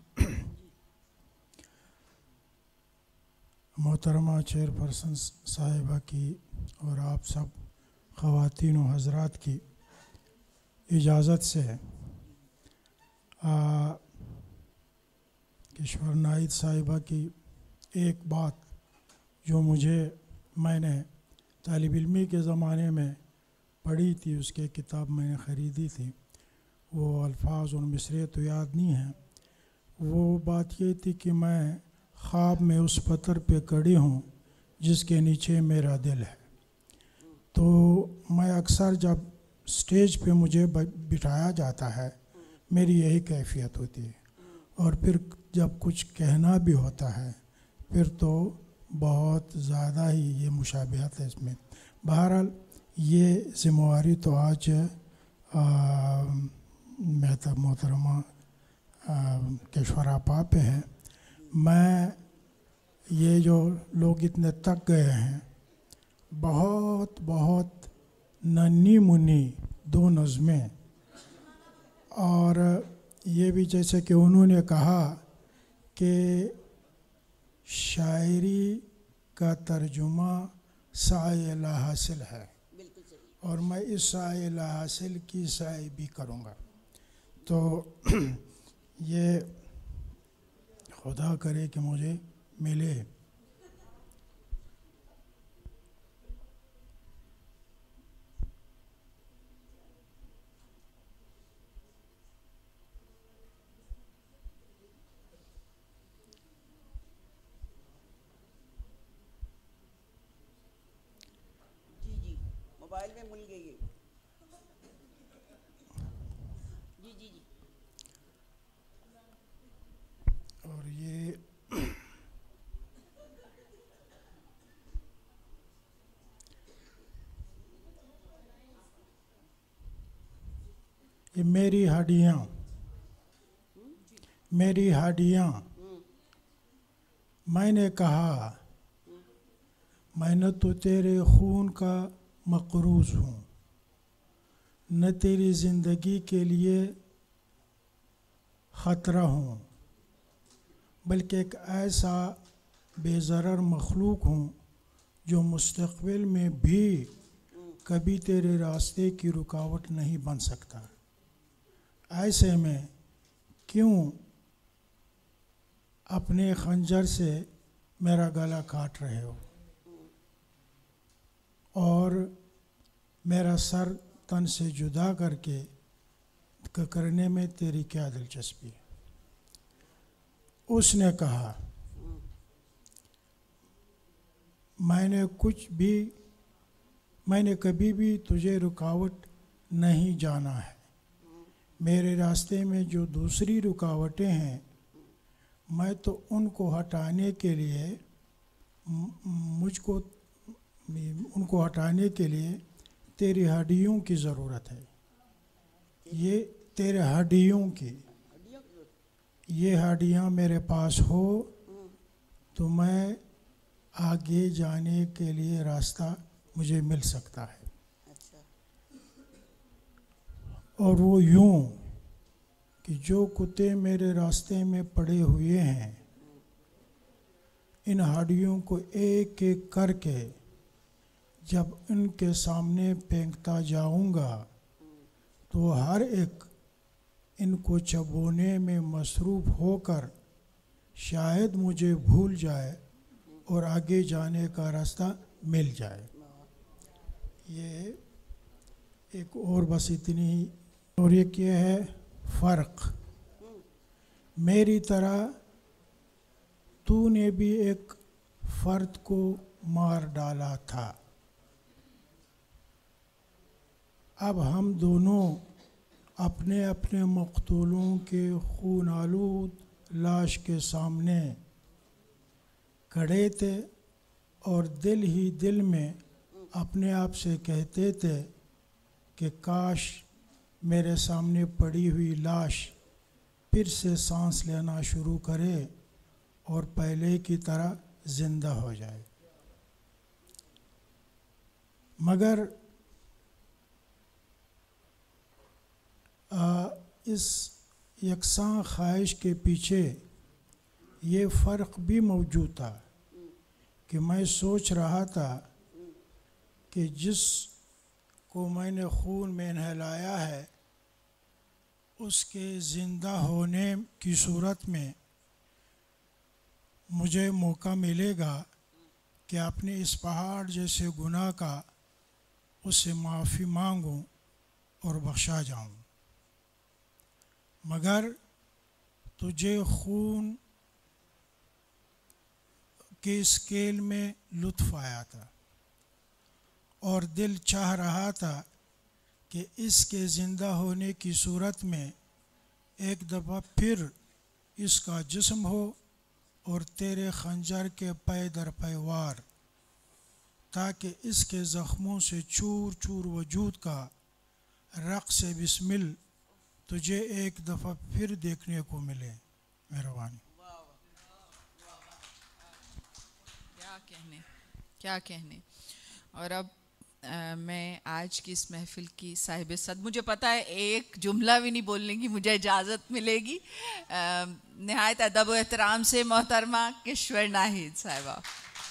मोहतरमा चेयरपर्सन साहिबा की और आप सब ख़वातीन व हज़रात की इजाज़त से किश्वर नाइद साहिबा की एक बात जो मुझे मैंने तालिब इल्मी के ज़माने में पढ़ी थी, उसके किताब मैंने ख़रीदी थी, वो अल्फाज और मिसरे तो याद नहीं हैं। वो बात ये थी कि मैं ख्वाब में उस पत्थर पे खड़ी हूँ जिसके नीचे मेरा दिल है। तो मैं अक्सर जब स्टेज पे मुझे बिठाया जाता है, मेरी यही कैफियत होती है, और फिर जब कुछ कहना भी होता है फिर तो बहुत ज़्यादा ही ये मुशाबिहत है इसमें। बहरहाल ये ज़िम्मेवारी तो आज मेहताब मोहतरमा केशवर आपा पे है। मैं ये जो लोग इतने तक गए हैं, बहुत बहुत नन्ही मुन्नी दो नज़में, और ये भी जैसे कि उन्होंने कहा कि शायरी का तर्जुमा साए ला हासिल है, और मैं इस साए ला हासिल की साए भी करूँगा। तो ये खुदा करे कि मुझे मिले। जी जी मोबाइल में मिल गई है। जी जी जी और ये ये मेरी हड्डियाँ, मेरी हड्डियाँ, मैंने कहा मैं न तो तेरे खून का मक़रूज़ हूँ, न तेरी ज़िंदगी के लिए ख़तरा हूँ, बल्कि एक ऐसा बेज़रर मखलूक हूँ जो मुस्तक़बिल में भी कभी तेरे रास्ते की रुकावट नहीं बन सकता। ऐसे में क्यों अपने खंजर से मेरा गला काट रहे हो, और मेरा सर तन से जुदा करके करने में तेरी क्या दिलचस्पी है। उसने कहा मैंने कुछ भी मैंने कभी भी तुझे रुकावट नहीं जाना है। मेरे रास्ते में जो दूसरी रुकावटें हैं, मैं तो उनको हटाने के लिए मुझको उनको हटाने के लिए तेरी हड्डियों की ज़रूरत है। ये तेरे हड्डियों की ये हड्डियाँ मेरे पास हो तो मैं आगे जाने के लिए रास्ता मुझे मिल सकता है। और वो यूं कि जो कुत्ते मेरे रास्ते में पड़े हुए हैं, इन हड्डियों को एक एक करके जब इनके सामने फेंकता जाऊंगा तो हर एक इनको चबोने में मसरूफ़ होकर शायद मुझे भूल जाए और आगे जाने का रास्ता मिल जाए। ये एक और बस इतनी ही। और ये क्या है फ़र्क, मेरी तरह तूने भी एक फ़र्द को मार डाला था। अब हम दोनों अपने अपने मक़तूलों के खून आलूद लाश के सामने खड़े थे और दिल ही दिल में अपने आप से कहते थे कि काश मेरे सामने पड़ी हुई लाश फिर से सांस लेना शुरू करे और पहले की तरह ज़िंदा हो जाए। मगर आ, इस यकसां ख्वाहिश के पीछे ये फ़र्क भी मौजूद था कि मैं सोच रहा था कि जिस को मैंने खून में नहलाया है उसके ज़िंदा होने की सूरत में मुझे मौका मिलेगा कि अपने इस पहाड़ जैसे गुनाह का उससे माफ़ी मांगूं और बख्शा जाऊं। मगर तुझे खून के स्केल में लुत्फ़ आया था और दिल चाह रहा था कि इसके ज़िंदा होने की सूरत में एक दफ़ा फिर इसका जिस्म हो और तेरे खंजर के पै दर पै वार, ताकि इसके ज़ख्मों से चूर चूर वजूद का रक़्स बिस्मिल तुझे एक दफ़ा फिर देखने को मिले। मेहरबानी। क्या कहने क्या कहने। और अब आ, मैं आज की इस महफ़िल की साहिब सद, मुझे पता है एक जुमला भी नहीं बोलने की मुझे इजाज़त मिलेगी। नहायत अदब व एहतराम से मोहतरमा किश्वर नाहिद साहिबा।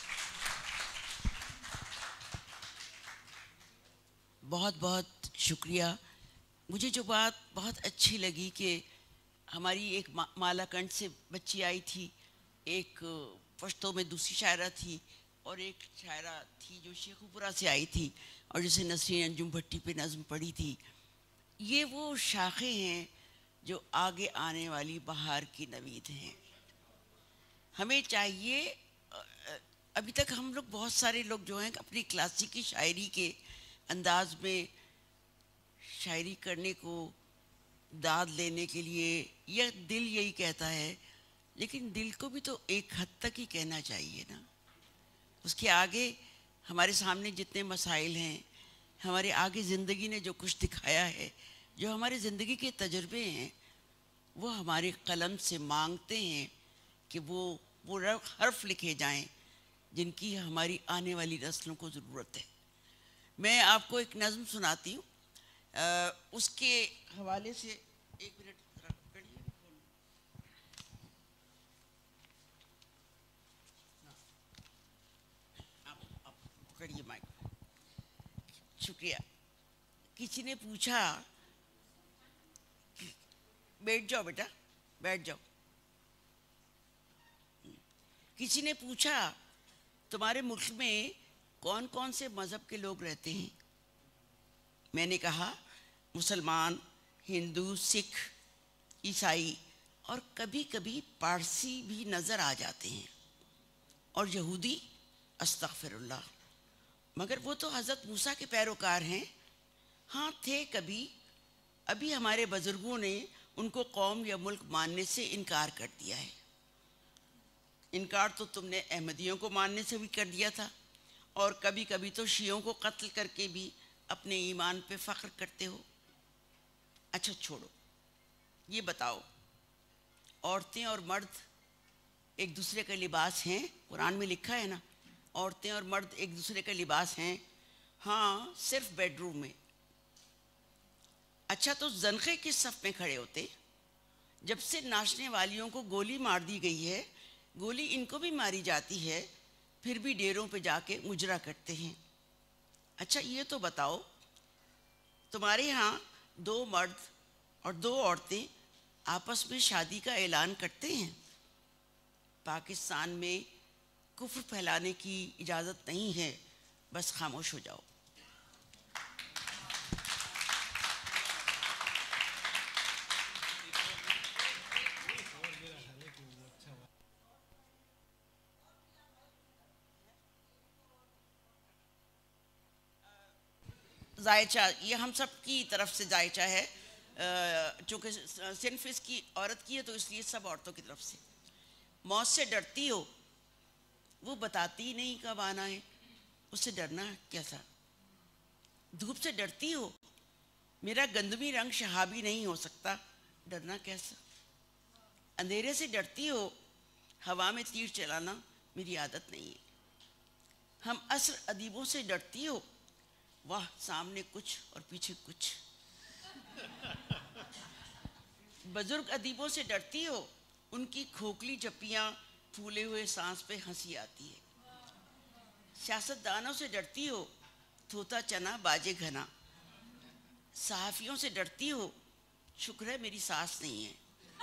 बहुत बहुत शुक्रिया। मुझे जो बात बहुत अच्छी लगी कि हमारी एक मा, मालाकंड से बच्ची आई थी, एक पश्तो में दूसरी शायरा थी और एक शायरा थी जो शेखुपुरा से आई थी और जिसे नसरीन अंजुम भट्टी पे नज़्म पढ़ी थी। ये वो शाखें हैं जो आगे आने वाली बहार की नवीद हैं। हमें चाहिए, अभी तक हम लोग बहुत सारे लोग जो हैं अपनी क्लासिकी शायरी के अंदाज में शायरी करने को दाद लेने के लिए, यह दिल यही कहता है, लेकिन दिल को भी तो एक हद तक ही कहना चाहिए ना। उसके आगे हमारे सामने जितने मसाइल हैं, हमारे आगे ज़िंदगी ने जो कुछ दिखाया है, जो हमारे ज़िंदगी के तजुर्बे हैं, वो हमारे कलम से मांगते हैं कि वो वो हर्फ लिखे जाएं जिनकी हमारी आने वाली नस्लों को ज़रूरत है। मैं आपको एक नज़्म सुनाती हूँ, उसके हवाले से एक मिनट पकड़िए। आप आप पकड़िए माइक। शुक्रिया। किसी ने पूछा, बैठ जाओ बेटा, बैठ जाओ। किसी ने पूछा तुम्हारे मुल्क में कौन कौन से मज़हब के लोग रहते हैं? मैंने कहा मुसलमान, हिंदू, सिख, ईसाई और कभी कभी पारसी भी नज़र आ जाते हैं और यहूदी, अस्तगफिरुल्लाह, मगर वो तो हज़रत मूसा के पैरोकार हैं। हाँ थे कभी, अभी हमारे बुज़ुर्गों ने उनको कौम या मुल्क मानने से इनकार कर दिया है। इनकार तो तुमने अहमदियों को मानने से भी कर दिया था और कभी कभी तो शियों को कत्ल करके भी अपने ईमान पे फ़ख्र करते हो। अच्छा छोड़ो, ये बताओ, औरतें और मर्द एक दूसरे का लिबास हैं? कुरान में लिखा है ना, औरतें और मर्द एक दूसरे का लिबास हैं। हाँ, सिर्फ बेडरूम में। अच्छा तो ज़नख़े किस सफ़ में खड़े होते? जब से नाचने वालियों को गोली मार दी गई है, गोली इनको भी मारी जाती है, फिर भी डेरों पे जाके मुजरा करते हैं। अच्छा ये तो बताओ, तुम्हारे यहाँ दो मर्द और दो औरतें आपस में शादी का ऐलान करते हैं? पाकिस्तान में कुफ्र फैलाने की इजाज़त नहीं है, बस खामोश हो जाओ। जायचा, ये हम सब की तरफ से जायचा है, चूँकि सिर्फ इसकी औरत की है तो इसलिए सब औरतों की तरफ से। मौत से डरती हो, वो बताती ही नहीं कब आना है, उससे डरना कैसा? धूप से डरती हो, मेरा गंदमी रंग शहाबी नहीं हो सकता, डरना कैसा? अंधेरे से डरती हो, हवा में तीर चलाना मेरी आदत नहीं है। हम असर अदीबों से डरती हो, वाह सामने कुछ और पीछे कुछ। बुजुर्ग अदीबों से डरती हो, उनकी खोखली जप्पियाँ, फूले हुए सांस पे हंसी आती है। सियासतदानों से डरती हो, थोता चना बाजे घना। सहाफ़ियों से डरती हो, शुक्र है मेरी सास नहीं है।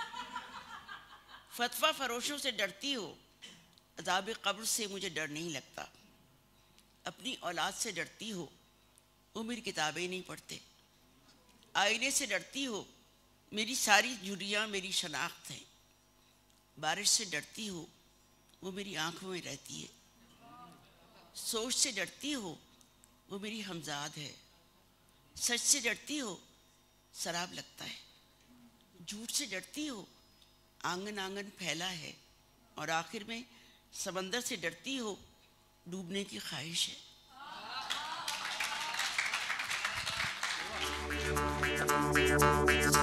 फतवा फरोशों से डरती हो, अज़ाब कब्र से मुझे डर नहीं लगता। अपनी औलाद से डरती हो, वो मेरी किताबें नहीं पढ़ते। आईने से डरती हो, मेरी सारी झुर्रियाँ मेरी शनाख्त है। बारिश से डरती हो, वो मेरी आंखों में रहती है। सोच से डरती हो, वो मेरी हमजाद है। सच से डरती हो, शराब लगता है। झूठ से डरती हो, आंगन आंगन फैला है। और आखिर में समंदर से डरती हो, डूबने की ख्वाहिश है।